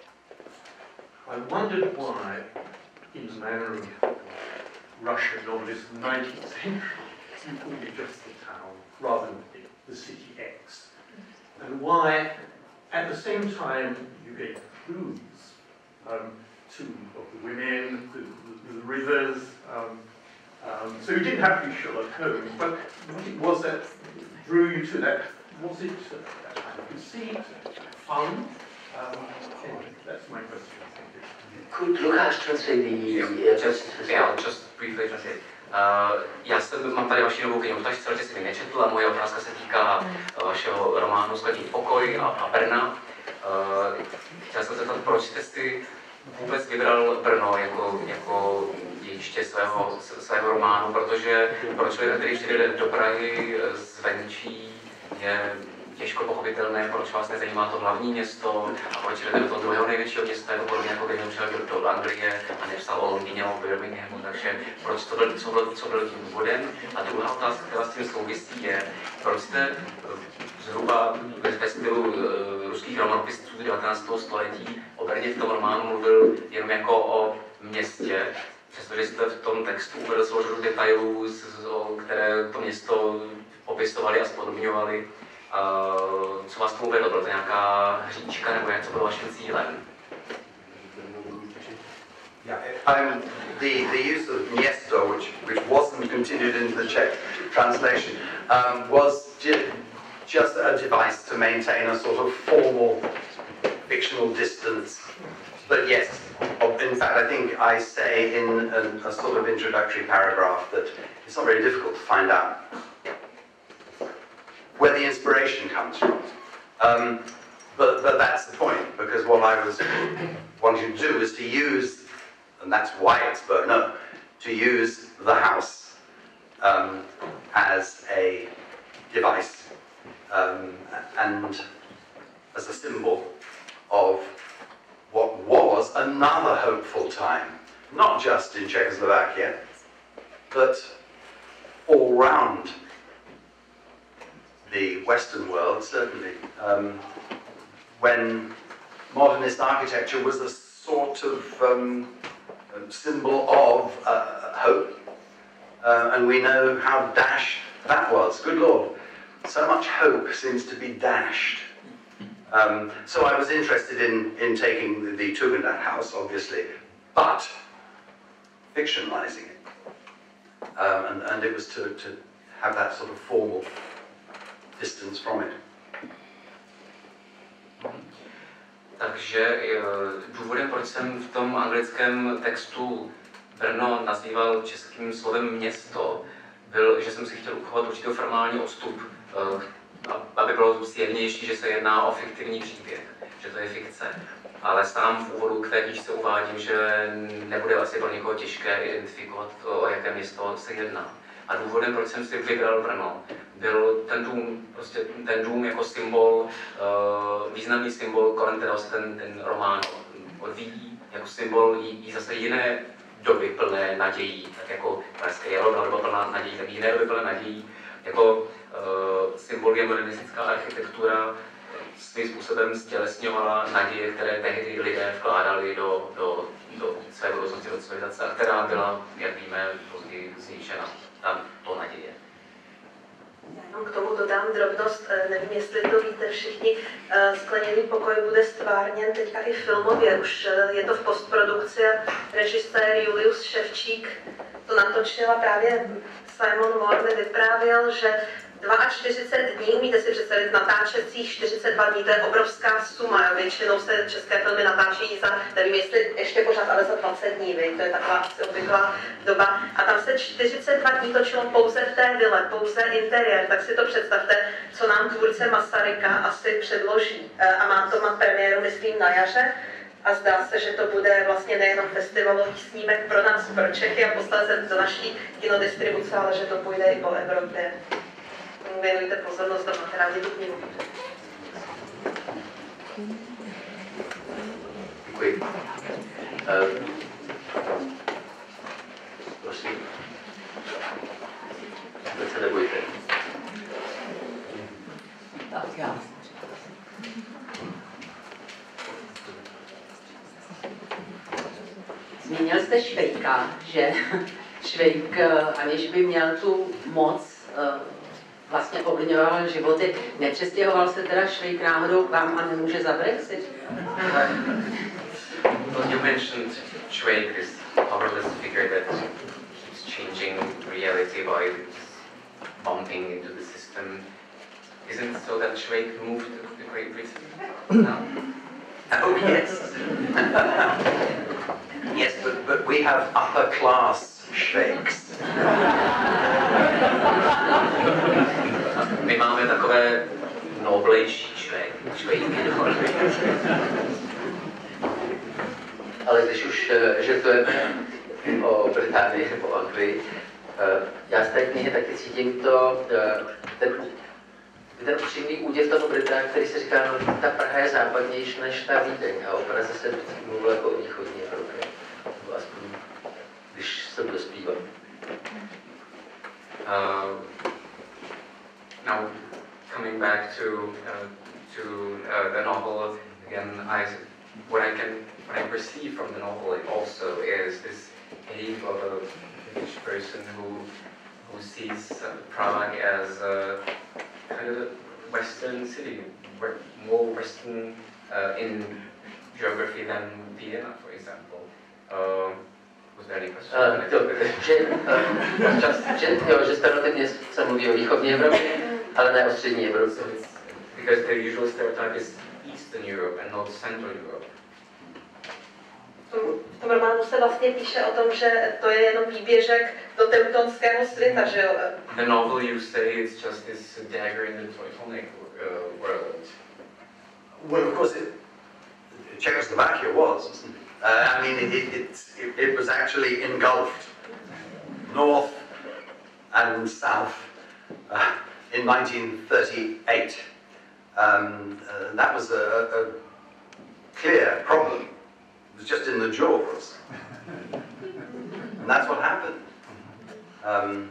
I wondered why, in the manner of Russian novelists of the nineteenth century, you called it just the town rather than the city X. And why, at the same time, you gave clues um, to of the women, the, the, the rivers. Um, um, so you didn't have to be Sherlock Holmes, but what it was that drew you to that? Was it uh, that kind of conceit, fun? Um, anyway, that's my question. Thank you. Could Lukáš translate the just, yeah, just briefly translate. Uh, já jsem, mám tady vaši novou knihu, takže celé jsem ji nečetl a moje otázka se týká uh, vašeho románu Skladní pokoj a, a Brna. Uh, chtěl jsem se zeptat, proč jste si vůbec vybral Brno jako, jako dějiště svého, svého románu, protože pro člověka, který přijde do Prahy zvenčí, je těžko pochopitelné, proč vás nezajímá to hlavní město a proč jdete do toho druhého největšího města, jako podobně jako kdyby šel do Anglie a nepsal o Londýně nebo Birminghamu, takže proč to byl, co bylo, co bylo tím důvodem. A druhá otázka, která s tím souvisí, je, proč jste zhruba ve stylu uh, ruských romanopisců devatenáctého století o Brně v tom románu mluvil jenom jako o městě, přestože jste v tom textu uvedl celou řadu detailů, které to město popisovali a spodobňovali. Uh, co vás tomu vedlo? Bylo to nějaká hříčka nebo jak, co bylo vaším cílem? Yeah, um, the, the use of město, which, which wasn't continued into the Czech translation, um, was ju just a device to maintain a sort of formal fictional distance but yes, in fact, I think I say in a, a sort of introductory paragraph that it's not very difficult to find out where the inspiration comes from. Um, but, but that's the point, because what I was wanting to do is to use, and that's why it's Brno, to use the house um, as a device um, and as a symbol of what was another hopeful time, not just in Czechoslovakia, but all round the Western world, certainly, um, when modernist architecture was a sort of um, symbol of uh, hope, uh, and we know how dashed that was. Good Lord, so much hope seems to be dashed. Um, so I was interested in, in taking the, the Tugendhat house, obviously, but fictionalizing it. Um, and, and it was to, to have that sort of formal distance from it. Takže důvodem, proč jsem v tom anglickém textu Brno nazýval českým slovem město, byl, že jsem si chtěl uchovat určitý formální odstup, aby bylo zjevnější, že se jedná o fiktivní příběh, že to je fikce. Ale sám v úvodu k té knížce uvádím, že nebude asi pro někoho těžké identifikovat, o jaké město se jedná. A důvodem, proč jsem si vybral Brno, byl ten dům, prostě ten dům jako symbol, významný symbol, kolem kterého se ten, ten román odvíjí, jako symbol i zase jiné doby plné nadějí, tak jako Pražské jaro nebo plná nadějí, tak jiné doby plné nadějí, jako uh, symbol je modernistická architektura, svým způsobem stělesňovala naděje, které tehdy lidé vkládali do, do, do své budoucnosti, do civilizace, a která byla, jak víme, později zničena. Tam to naděje. Já jenom k tomu dodám drobnost, nevím, jestli to víte všichni, Skleněný pokoj bude stvárněn teďka i filmově, už je to v postprodukci a režisér Julius Ševčík to natočil a právě Simon Moore mi vyprávěl, že čtyřicet dva dní, umíte si představit, natáčecích čtyřicet dva dní, to je obrovská suma, většinou se české filmy natáčí za, nevím jestli ještě pořád, ale za dvacet dní, vy? To je taková asi obvyklá doba. A tam se čtyřicet dva dní točilo pouze v té vile, pouze interiér, tak si to představte, co nám tvůrce Masaryka asi předloží. A má to má premiéru, myslím, na jaře. A zdá se, že to bude vlastně nejenom festivalový snímek pro nás, pro Čechy a posléze do naší kinodistribuce, ale že to půjde i po Evropě. Věnujte pozornost do materiálu do knihu. Děkuji. Uh, prosím. Teď se nebojte. Tak já. Zmínil jste Švejka, že Švejk, aniž by měl tu moc, vlastně ovlivňoval životy. Nepřestěhoval se teda Švejk náhodou k vám a nemůže za Brexit? Well, you mentioned Švejk, this powerless figure that keeps changing reality by bumping into the system. Isn't it so that Švejk moved to Great Britain now? Oh, yes. Yes, but, but we have upper class Švejks. My máme takové noblejší Švejk, Švejky. Ale když už žertujeme o Británii nebo Anglii, já z té knihy taky cítím to, ten, ten upřímný úděl toho Brita, který se říká, no ta Praha je západnější než ta Vídeň a o Praze se vždycky mluvil jako o východní Evropě, nebo aspoň když jsem dospíval. Uh, now, coming back to uh, to uh, the novel again, I what I can what I perceive from the novel also is this ache of a British person who who sees uh, Prague as a kind of a Western city, more Western uh, in geography than Vienna, for example. Uh, Was there any question? Uh, to, že, uh, čas, že, jo, že stereotypně se mluví o východní Evropě, ale ne o střední Evropě. So it's because the usual stereotype is Eastern Europe and not Central Europe. v tom románu se vlastně píše o tom, že to je jenom výběžek do teutonského světa, že jo? The novel, you say, it's just this dagger in the Teutonic uh, world. Well, of course, it, Czechoslovakia was, wasn't it? Uh, I mean, it, it, it, it was actually engulfed north and south uh, in nineteen thirty-eight. Um, uh, that was a, a clear problem. It was just in the jaws. And that's what happened. Um,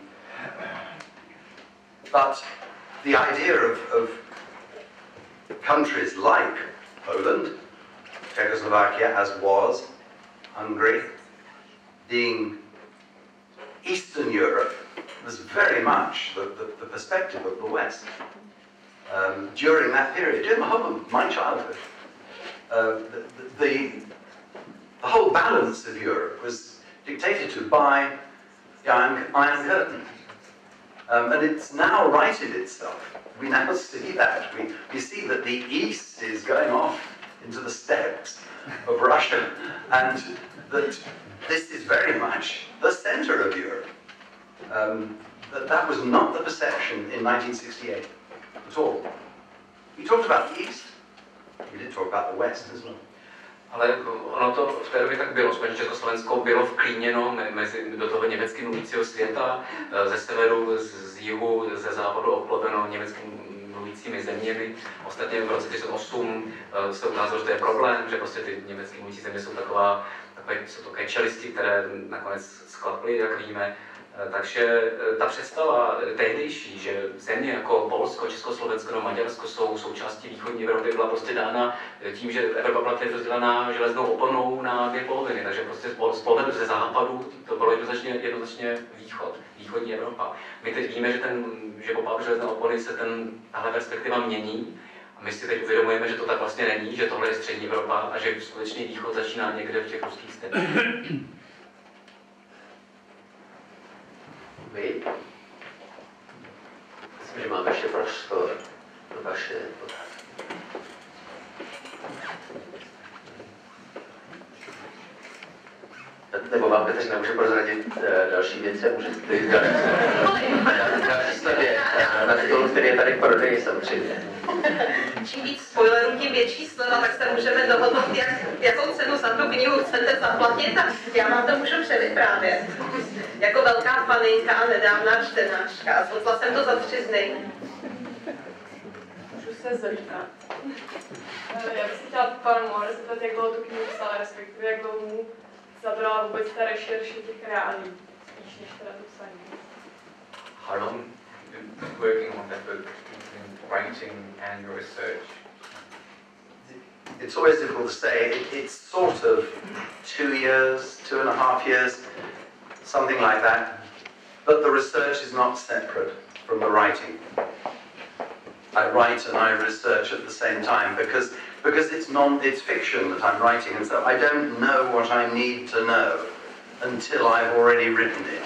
but the idea of, of countries like Poland, Czechoslovakia as was, Hungary, being Eastern Europe, was very much the, the, the perspective of the West. Um, during that period, during the whole of my childhood, uh, the, the, the whole balance of Europe was dictated to by the Iron, Iron Curtain. Um, and it's now righted itself. We now see that. We, we see that the East is going off into the steppes of Russia, and that this is very much the center of Europe. Um, that, that was not the perception in nineteen sixty-eight at all. We talked about the East, we did talk about the West as well. Ale ono to v té době tak bylo, skutečně Československo bylo vklíněno mezi, do toho německy mluvícího světa, ze severu, z, z jihu, ze západu obklopeno německy mluvícími zeměmi. Ostatně v roce třicet osm se ukázalo, že to je problém, že prostě ty německy mluvící země jsou taková, takové, jsou takové čelisti, které nakonec sklaply, jak víme. Takže ta představa tehdejší, že země jako Polsko, Československo nebo Maďarsko jsou součástí východní Evropy, byla prostě dána tím, že Evropa byla tedy rozdělená železnou oponou na dvě poloviny. Takže prostě z pohledu ze západu to bylo jednoznačně, jednoznačně východ, východní Evropa. My teď víme, že, ten, že po pádu železné opony se ten, tahle perspektiva mění. A my si teď uvědomujeme, že to tak vlastně není, že tohle je střední Evropa a že skutečný východ začíná někde v těch ruských stepích. Vy? Myslím, že máme ještě prostor pro vaše otázky. Nebo vám Kateřina může prozradit uh, další věci a můžete jít další, další studie na titulu, který je tady k prodeji samozřejmě. Čím víc spoilerů, tím větší sleva, tak se můžeme dohodnout, jak, jakou cenu za tu knihu chcete zaplatit a já vám to můžu převyprávět. Jako velká faninka a nedávná čtenářka. A zhodla jsem to za tři dny. Můžu se zeptat. Já bych si chtěla pana Moore zeptat, jak dlouho tu knihu psala, respektive jak dlouho mu zabrala vůbec ta rešerše těch reálí, spíš než teda to psaní. How long you've been working on that book, writing and your research? It's always difficult to say. It, it's sort of two years, two and a half years, something like that. But the research is not separate from the writing. I write and I research at the same time because because it's non it's fiction that I'm writing, and so I don't know what I need to know until I've already written it.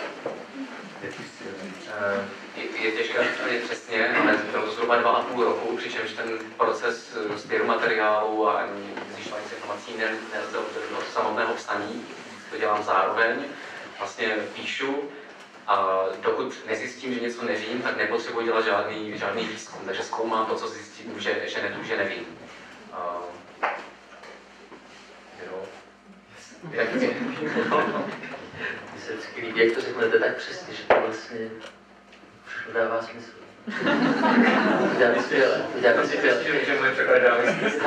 Uh, je, je těžké říct přesně, ale bylo to zhruba dva a půl roku, přičemž ten proces sběru materiálu a zjišťování informací nelze od samotného psaní, to dělám zároveň, vlastně píšu a dokud nezjistím, že něco nevím, tak nepotřebuji dělat žádný, žádný výzkum, takže zkoumám to, co zjistím, že, že, ne, že nevím. Uh, you know, jak je? Mně se vždycky líbí, jak to řeknete tak přesně, že to vlastně všechno dává smysl. Děláme skvěle, děláme skvěle. Že můj překlad dává smysl.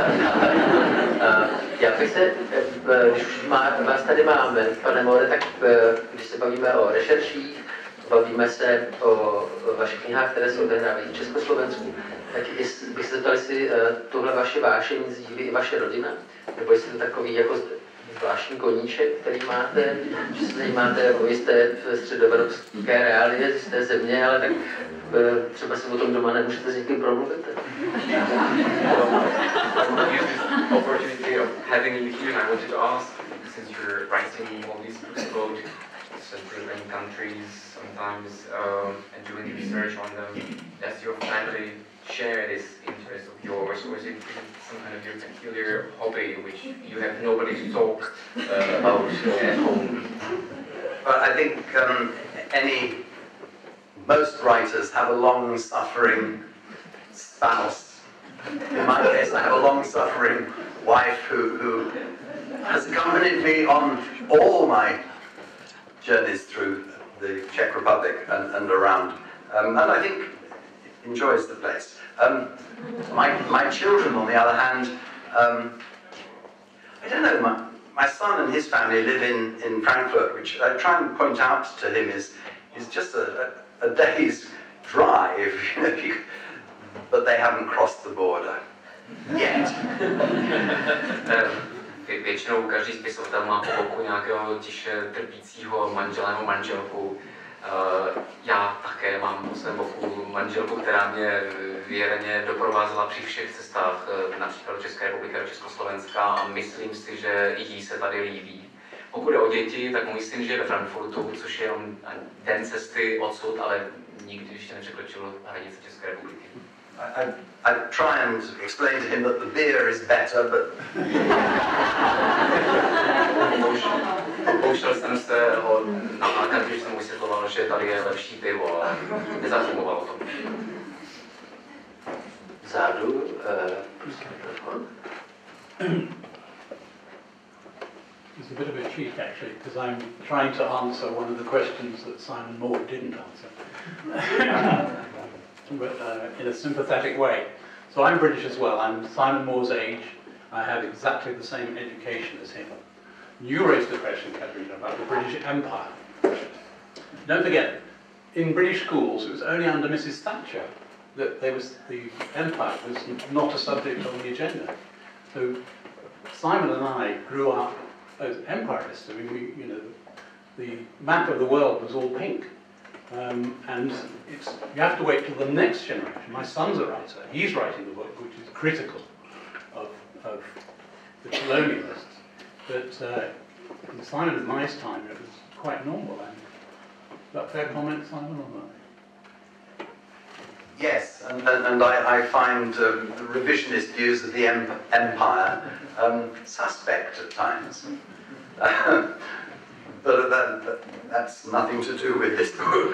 Já bych se, když už má, vás tady máme, pane Moore, tak když se bavíme o rešerších, bavíme se o vašich knihách, které se odehrávají v Československu, tak bych se zeptal, jestli tuhle vaše vášeň sdílí i vaše rodina, nebo jestli to takový jako zvláštní koníček, který máte, že se zajímáte jako jisté středoevropské reálie z jisté země, ale tak třeba si o tom doma nemůžete s někým promluvit. Opportunity of having you here, and I wanted to ask, since you're writing all these books about different countries sometimes um, and doing research on them, does your family share this interest is of yours, or is it, is it some kind of your peculiar hobby which you have nobody to talk uh, about uh, at home? But I think um, any, most writers have a long-suffering spouse. In my case, I have a long-suffering wife who, who has accompanied me on all my journeys through the Czech Republic and, and around, um, and I think enjoys the place. Um, my, my children, on the other hand, um, I don't know, my, my son and his family live in, in Frankfurt, which I try and point out to him is, is just a, a, a day's drive, you know, you, but they haven't crossed the border yet. Vě, většinou každý spisovatel má po boku nějakého tiše trpícího manžela nebo manželku. Uh, já také mám po svém boku manželku, která mě věrně doprovázela při všech cestách, například do České republiky, do Československa, a myslím si, že i jí se tady líbí. Pokud je o děti, tak můj syn žije ve Frankfurtu, což je jenom den cesty odsud, ale nikdy ještě nepřekročil hranice České republiky. I, I, I try and explain to him that the beer is better, but... Pokoušel jsem se ho nalákat, když jsem mu vysvětloval, že tady je lepší pivo, a nezafungovalo to. Vzadu, uh, mikrofon. It's a bit of a cheat, actually, because I'm trying to answer one of the questions that Simon Moore didn't answer. But uh, in a sympathetic way. So I'm British as well. I'm Simon Moore's age. I have exactly the same education as him. You raised the question, Katerina, about the British Empire. Don't forget, in British schools, it was only under Missus Thatcher that there was the empire was not a subject on the agenda. So Simon and I grew up as empirists. I mean, we, you know, the map of the world was all pink. Um, and it's, you have to wait till the next generation. My son's a writer. He's writing the book which is critical of, of the colonialists. But uh, in Simon and my time, it was quite normal. And is that fair comment, Simon, or not? Yes, and, and, and I, I find um, the revisionist views of the em empire um, suspect at times. But that, that, that's nothing to do with this book.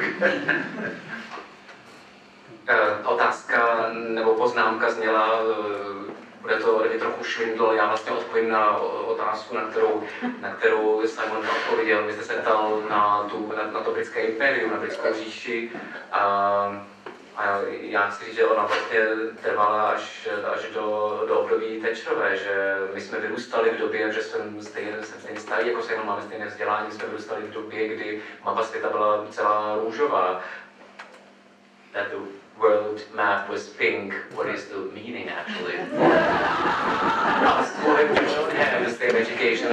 uh, otázka nebo poznámka zněla, uh, bude to bude trochu švindl, já vlastně odpovím na otázku, na kterou, na kterou Simon odpověděl. Vy jste se ptal na, tu, na, na to britské impérium, na britskou říši. Uh, A já chci říct, že ona vlastně trvala až, až do, do období Thatcherové, že my jsme vyrůstali v době, že jsem stejně, jsem stejně starý, jako se máme stejné vzdělání, jsme vyrůstali v době, kdy mapa světa byla celá růžová. That the world map was pink. What is the meaning actually? Us boys don't have the same education.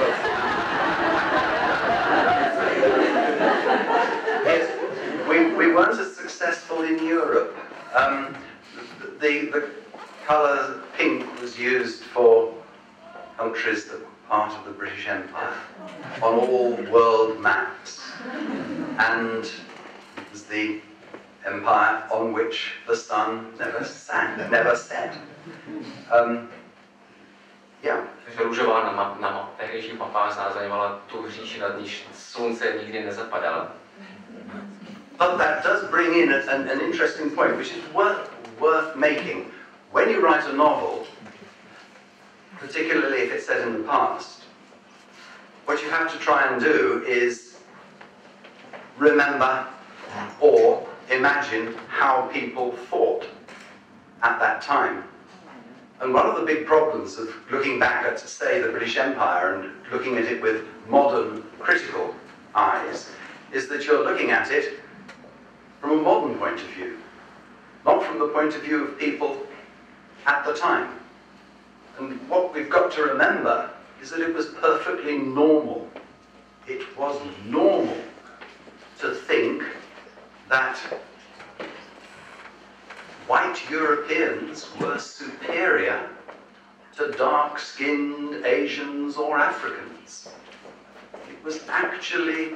Yes, we, we weren't as successful in Europe. Um, the, the colour pink was used for countries that were part of the British Empire on all world maps, and it was the empire on which the sun never sank, never set. Um, yeah. Takže růžová na, map, na map, tehdejších mapách znázorňovala tu říši, nad níž slunce nikdy nezapadalo. But that does bring in an, an interesting point, which is worth, worth making. When you write a novel, particularly if it's set in the past, what you have to try and do is remember or imagine how people thought at that time. And one of the big problems of looking back at, say, the British Empire and looking at it with modern critical eyes is that you're looking at it from a modern point of view, not from the point of view of people at the time. And what we've got to remember is that it was perfectly normal. It was normal to think that white Europeans were superior to dark-skinned Asians or Africans. It was actually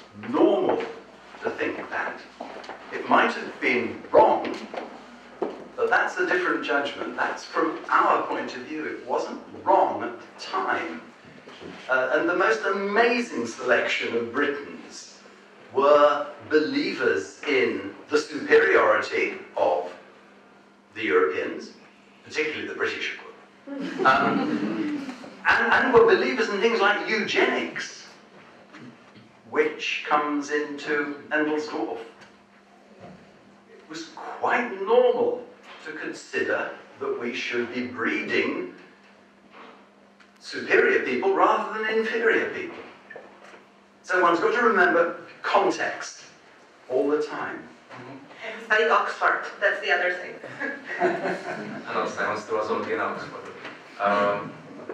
normal to think that. It might have been wrong, But that's a different judgment. That's from our point of view. It wasn't wrong at the time. Uh, and the most amazing selection of Britons were believers in the superiority of the Europeans, particularly the British, of course, um, and, and were believers in things like eugenics, which comes into Endelsdorf. It was quite normal to consider that we should be breeding superior people rather than inferior people. So one's got to remember context all the time. Studied Oxford, that's the other thing. Ano, jsem studoval zoologii na Oxfordu. Um,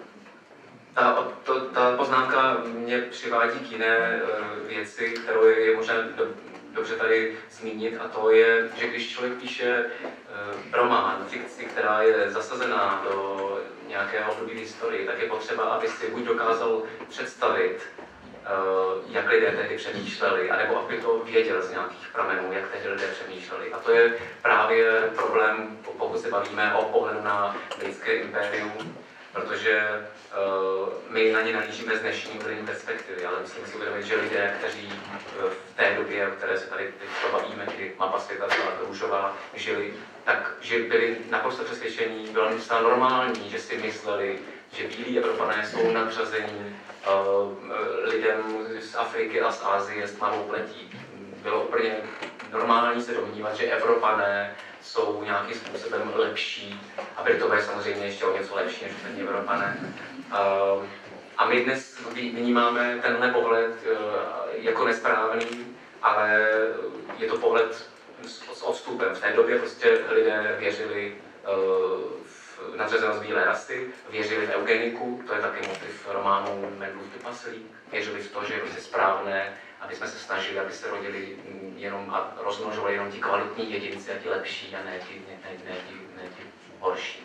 ta, to, ta poznámka mě přivádí k jiné uh, věci, kterou je, je možná do, dobře tady zmínit, a to je, že když člověk píše uh, román, fikci, která je zasazená do nějakého období v historii, tak je potřeba, aby si buď dokázal představit, Uh, jak lidé tehdy přemýšleli, anebo aby to věděl z nějakých pramenů, jak tehdy lidé přemýšleli. A to je právě problém, pokud se bavíme o pohledu na britské impérium, protože uh, my na ně nahlížíme z dnešní moderní perspektivy, ale musíme si uvědomit, že lidé, kteří v té době, o které se tady teď bavíme, kdy mapa světa byla růžová, žili, tak že byli naprosto přesvědčení, bylo neustále normální, že si mysleli, že bílí Evropané jsou nadřazení uh, lidem z Afriky a z Asie s tmavou pletí. Bylo úplně normální se domnívat, že Evropané jsou nějakým způsobem lepší a Britové samozřejmě ještě o něco lepší než ostatní Evropané. Uh, a my dnes vnímáme tenhle pohled uh, jako nesprávný, ale je to pohled s odstupem. V té době prostě lidé věřili uh, nadřazenost bílé rasy, věřili v eugeniku, to je taky motiv románu Mendelův Trpaslík, věřili v to, že je prostě správné, aby jsme se snažili, aby se rodili jenom a rozmnožovali jenom ti kvalitní jedinci a ti lepší a ne ti, ne, ne, ne, ti, ne ti horší.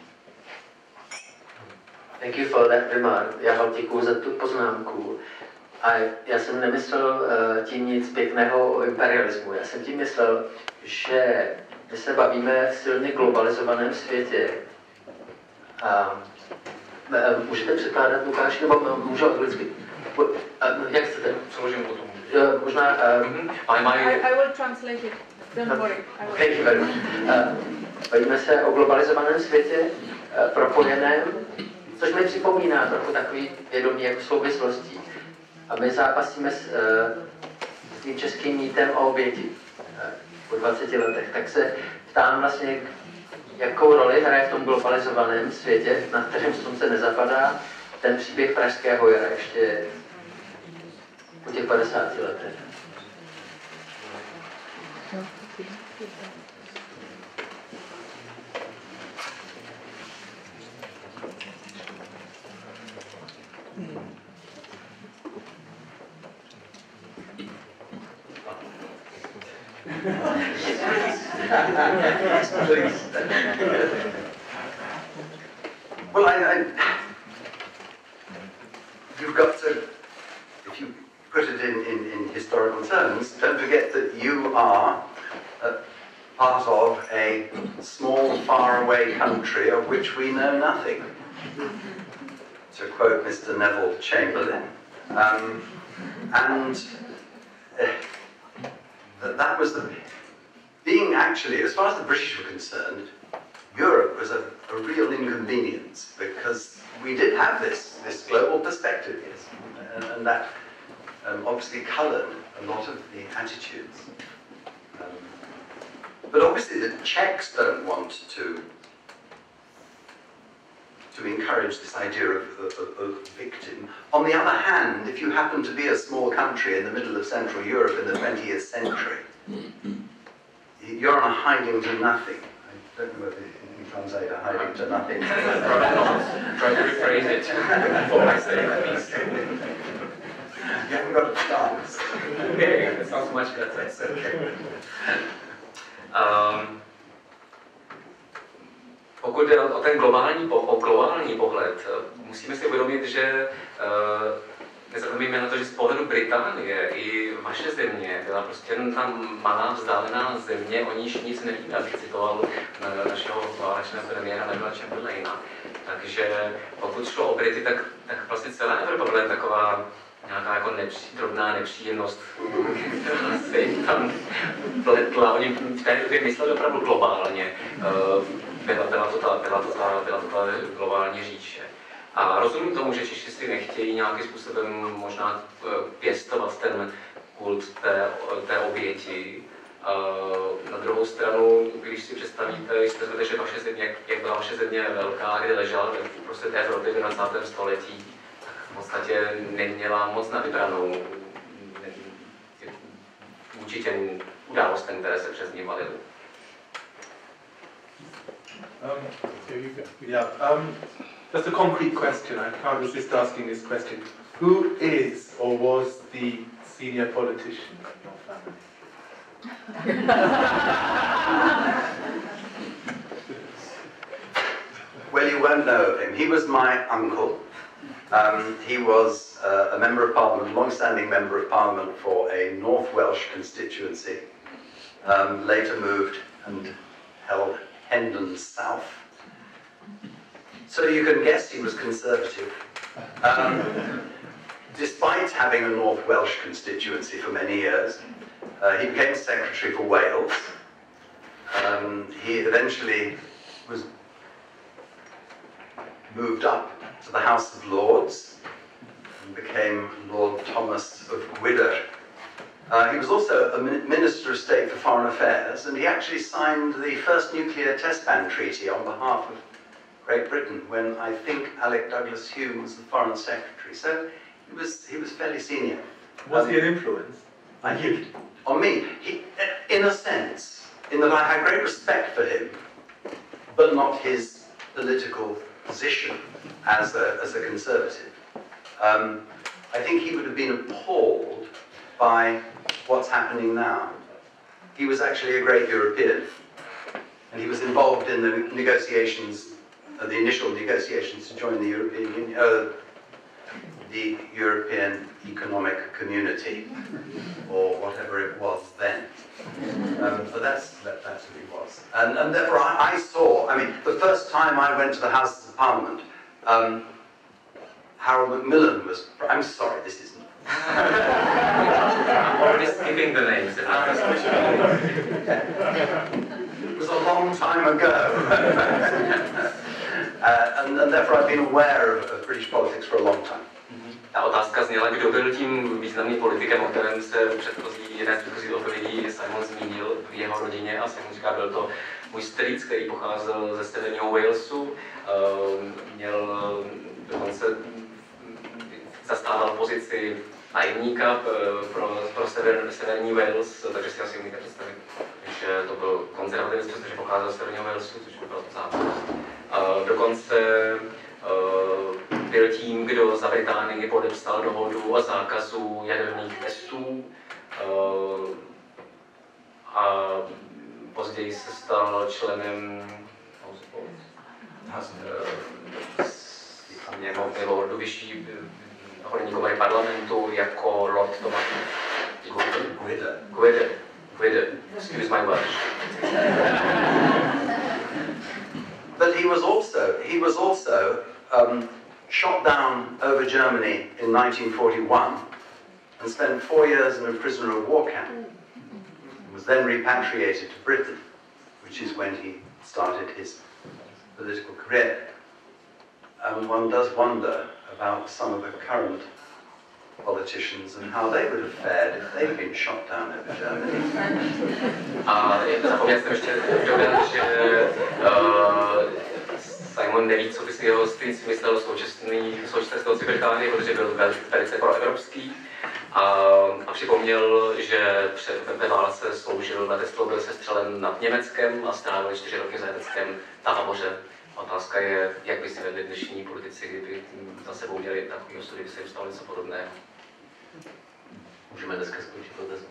Thank you for that remark. Já vám děkuji za tu poznámku. A já jsem nemyslel uh, tím nic pěkného o imperialismu. Já jsem tím myslel, že my se bavíme v silně globalizovaném světě. A, uh, můžete překládat, Lukáš, nebo můžu anglicky? Uh, jak chcete? Přeložím potom. Uh, možná... Uh, mm-hmm. I, my... I, I will translate it. Don't worry. Thank you very much. Uh, bavíme se o globalizovaném světě, uh, propojeném, což mi připomíná trochu takový vědomí jako souvislostí. A my zápasíme s, uh, s tím českým mýtem o oběti uh, po dvaceti letech. Tak se ptám vlastně, jakou roli hraje v tom globalizovaném světě, na kterém slunce nezapadá, ten příběh Pražského jara ještě po těch padesáti letech. Please. Well, I, I, you've got to, if you put it in, in, in historical terms, don't forget that you are a part of a small, faraway country of which we know nothing, to quote Mister Neville Chamberlain. Um, and uh, that, that was the... Being actually, as far as the British were concerned, Europe was a, a real inconvenience because we did have this, this global perspective, yes, and, and that um, obviously coloured a lot of the attitudes. Um, but obviously the Czechs don't want to to encourage this idea of a victim. On the other hand, if you happen to be a small country in the middle of Central Europe in the twentieth century, you're on a hiding to nothing. I don't know whether you can translate a hiding to nothing. Try to rephrase it for my sake, at least. You haven't got a chance. Okay, that sounds much better. Okay. Um, pokud jde o ten globální, o globální pohled, musíme si uvědomit, že uh, nezapomeňme na to, že z pohledu Británie i vaše země byla prostě jen ta malá vzdálená země, o níž nic nevíme, abych citoval našeho válečného premiéra Nevilla Chamberlaina. Takže pokud šlo o Brity, tak, tak vlastně celá Evropa byla taková nějaká jako nepří, drobná nepříjemnost, která se jim tam pletla. Oni v té době mysleli opravdu globálně. Byla, byla, to ta, byla, to ta, byla to ta globální říše. A rozumím tomu, že Češi si nechtějí nějakým způsobem možná pěstovat ten kult té, té oběti. Na druhou stranu, když si představíte, když jste že vaše země, jak, jak byla vaše země velká, kde ležela prostě té Evropy v dvacátém století, tak v podstatě neměla moc na vybranou vůči těm událostem, které se přes ní valily. Um, yeah, um, just a concrete question. I can't resist asking this question. Who is or was the senior politician in your family? Well, you won't know of him. He was my uncle. Um, he was uh, a member of parliament, long-standing member of parliament for a North Welsh constituency. Um, later moved and held Hendon South. So you can guess he was conservative. Um, despite having a North Welsh constituency for many years, uh, he became Secretary for Wales. Um, he eventually was moved up to the House of Lords and became Lord Thomas of Gwydir. Uh, he was also a Minister of State for Foreign Affairs, and he actually signed the first nuclear test ban treaty on behalf of Great Britain when I think Alec Douglas Hume was the Foreign Secretary. So he was, he was fairly senior. Was um, he an influence? I think, on me, he, in a sense, in that I had great respect for him, but not his political position as a, as a conservative. Um, I think he would have been appalled by what's happening now. He was actually a great European, and he was involved in the negotiations, uh, the initial negotiations to join the European Union, uh, the European Economic Community, or whatever it was then. Um, but that's, that, that's who he was. And, and therefore I, I saw, I mean, the first time I went to the Houses of Parliament, um, Harold Macmillan was, I'm sorry, this isn't. I'm already skipping the names. It was a long time ago. uh, and, and therefore I've been aware of, of British politics for a long time. Ta otázka zněla, kdo byl tím významným politikem, o kterém se v předchozí, jeden z předchozích odpovědí Simon zmínil v jeho rodině, a Simon říká, byl to můj strýc, který pocházel ze severního Walesu, měl dokonce zastával pozici tajemníka pro, pro sever, severní Wales, takže si asi umíte představit, že to byl konzervativec, protože pocházel z severního Walesu, což byl to zápas. Dokonce byl tím, kdo za Británii podepsal dohodu o zákazu jaderných testů a později se stal členem lordu vyšší horníkové parlamentu jako Lord Thomas Gwydir. Gwydir. Gwydir. Excuse my Welsh. But he was also, he was also um, shot down over Germany in nineteen forty-one and spent four years in a prisoner of war camp. He was then repatriated to Britain, which is when he started his political career. And one does wonder about some of the current politicians and how they would have fared if they'd been shot down over Germany. A zapomněl jsem ještě dodat, že uh, Simon neví, co by si jeho strýc myslel o současné situaci v Británii, protože byl velice proevropský. A, a připomněl, že před, ve válce sloužil na Teslu, byl sestřelen nad Německem a strávil čtyři roky v zajateckém táboře. Otázka je, jak by si vedli dnešní politici, kdyby za sebou měli takový osudy, by se jim stalo něco podobného. Můžeme dneska skončit otázku.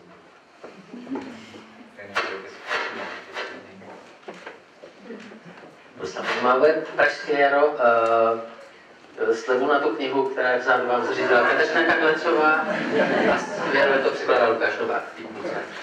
Zajímavé pražské jaro. slevu na tu knihu, která je vzadu vám zřídila Kateřina Kaklecová a skvěle to překládal Lukáš Novák.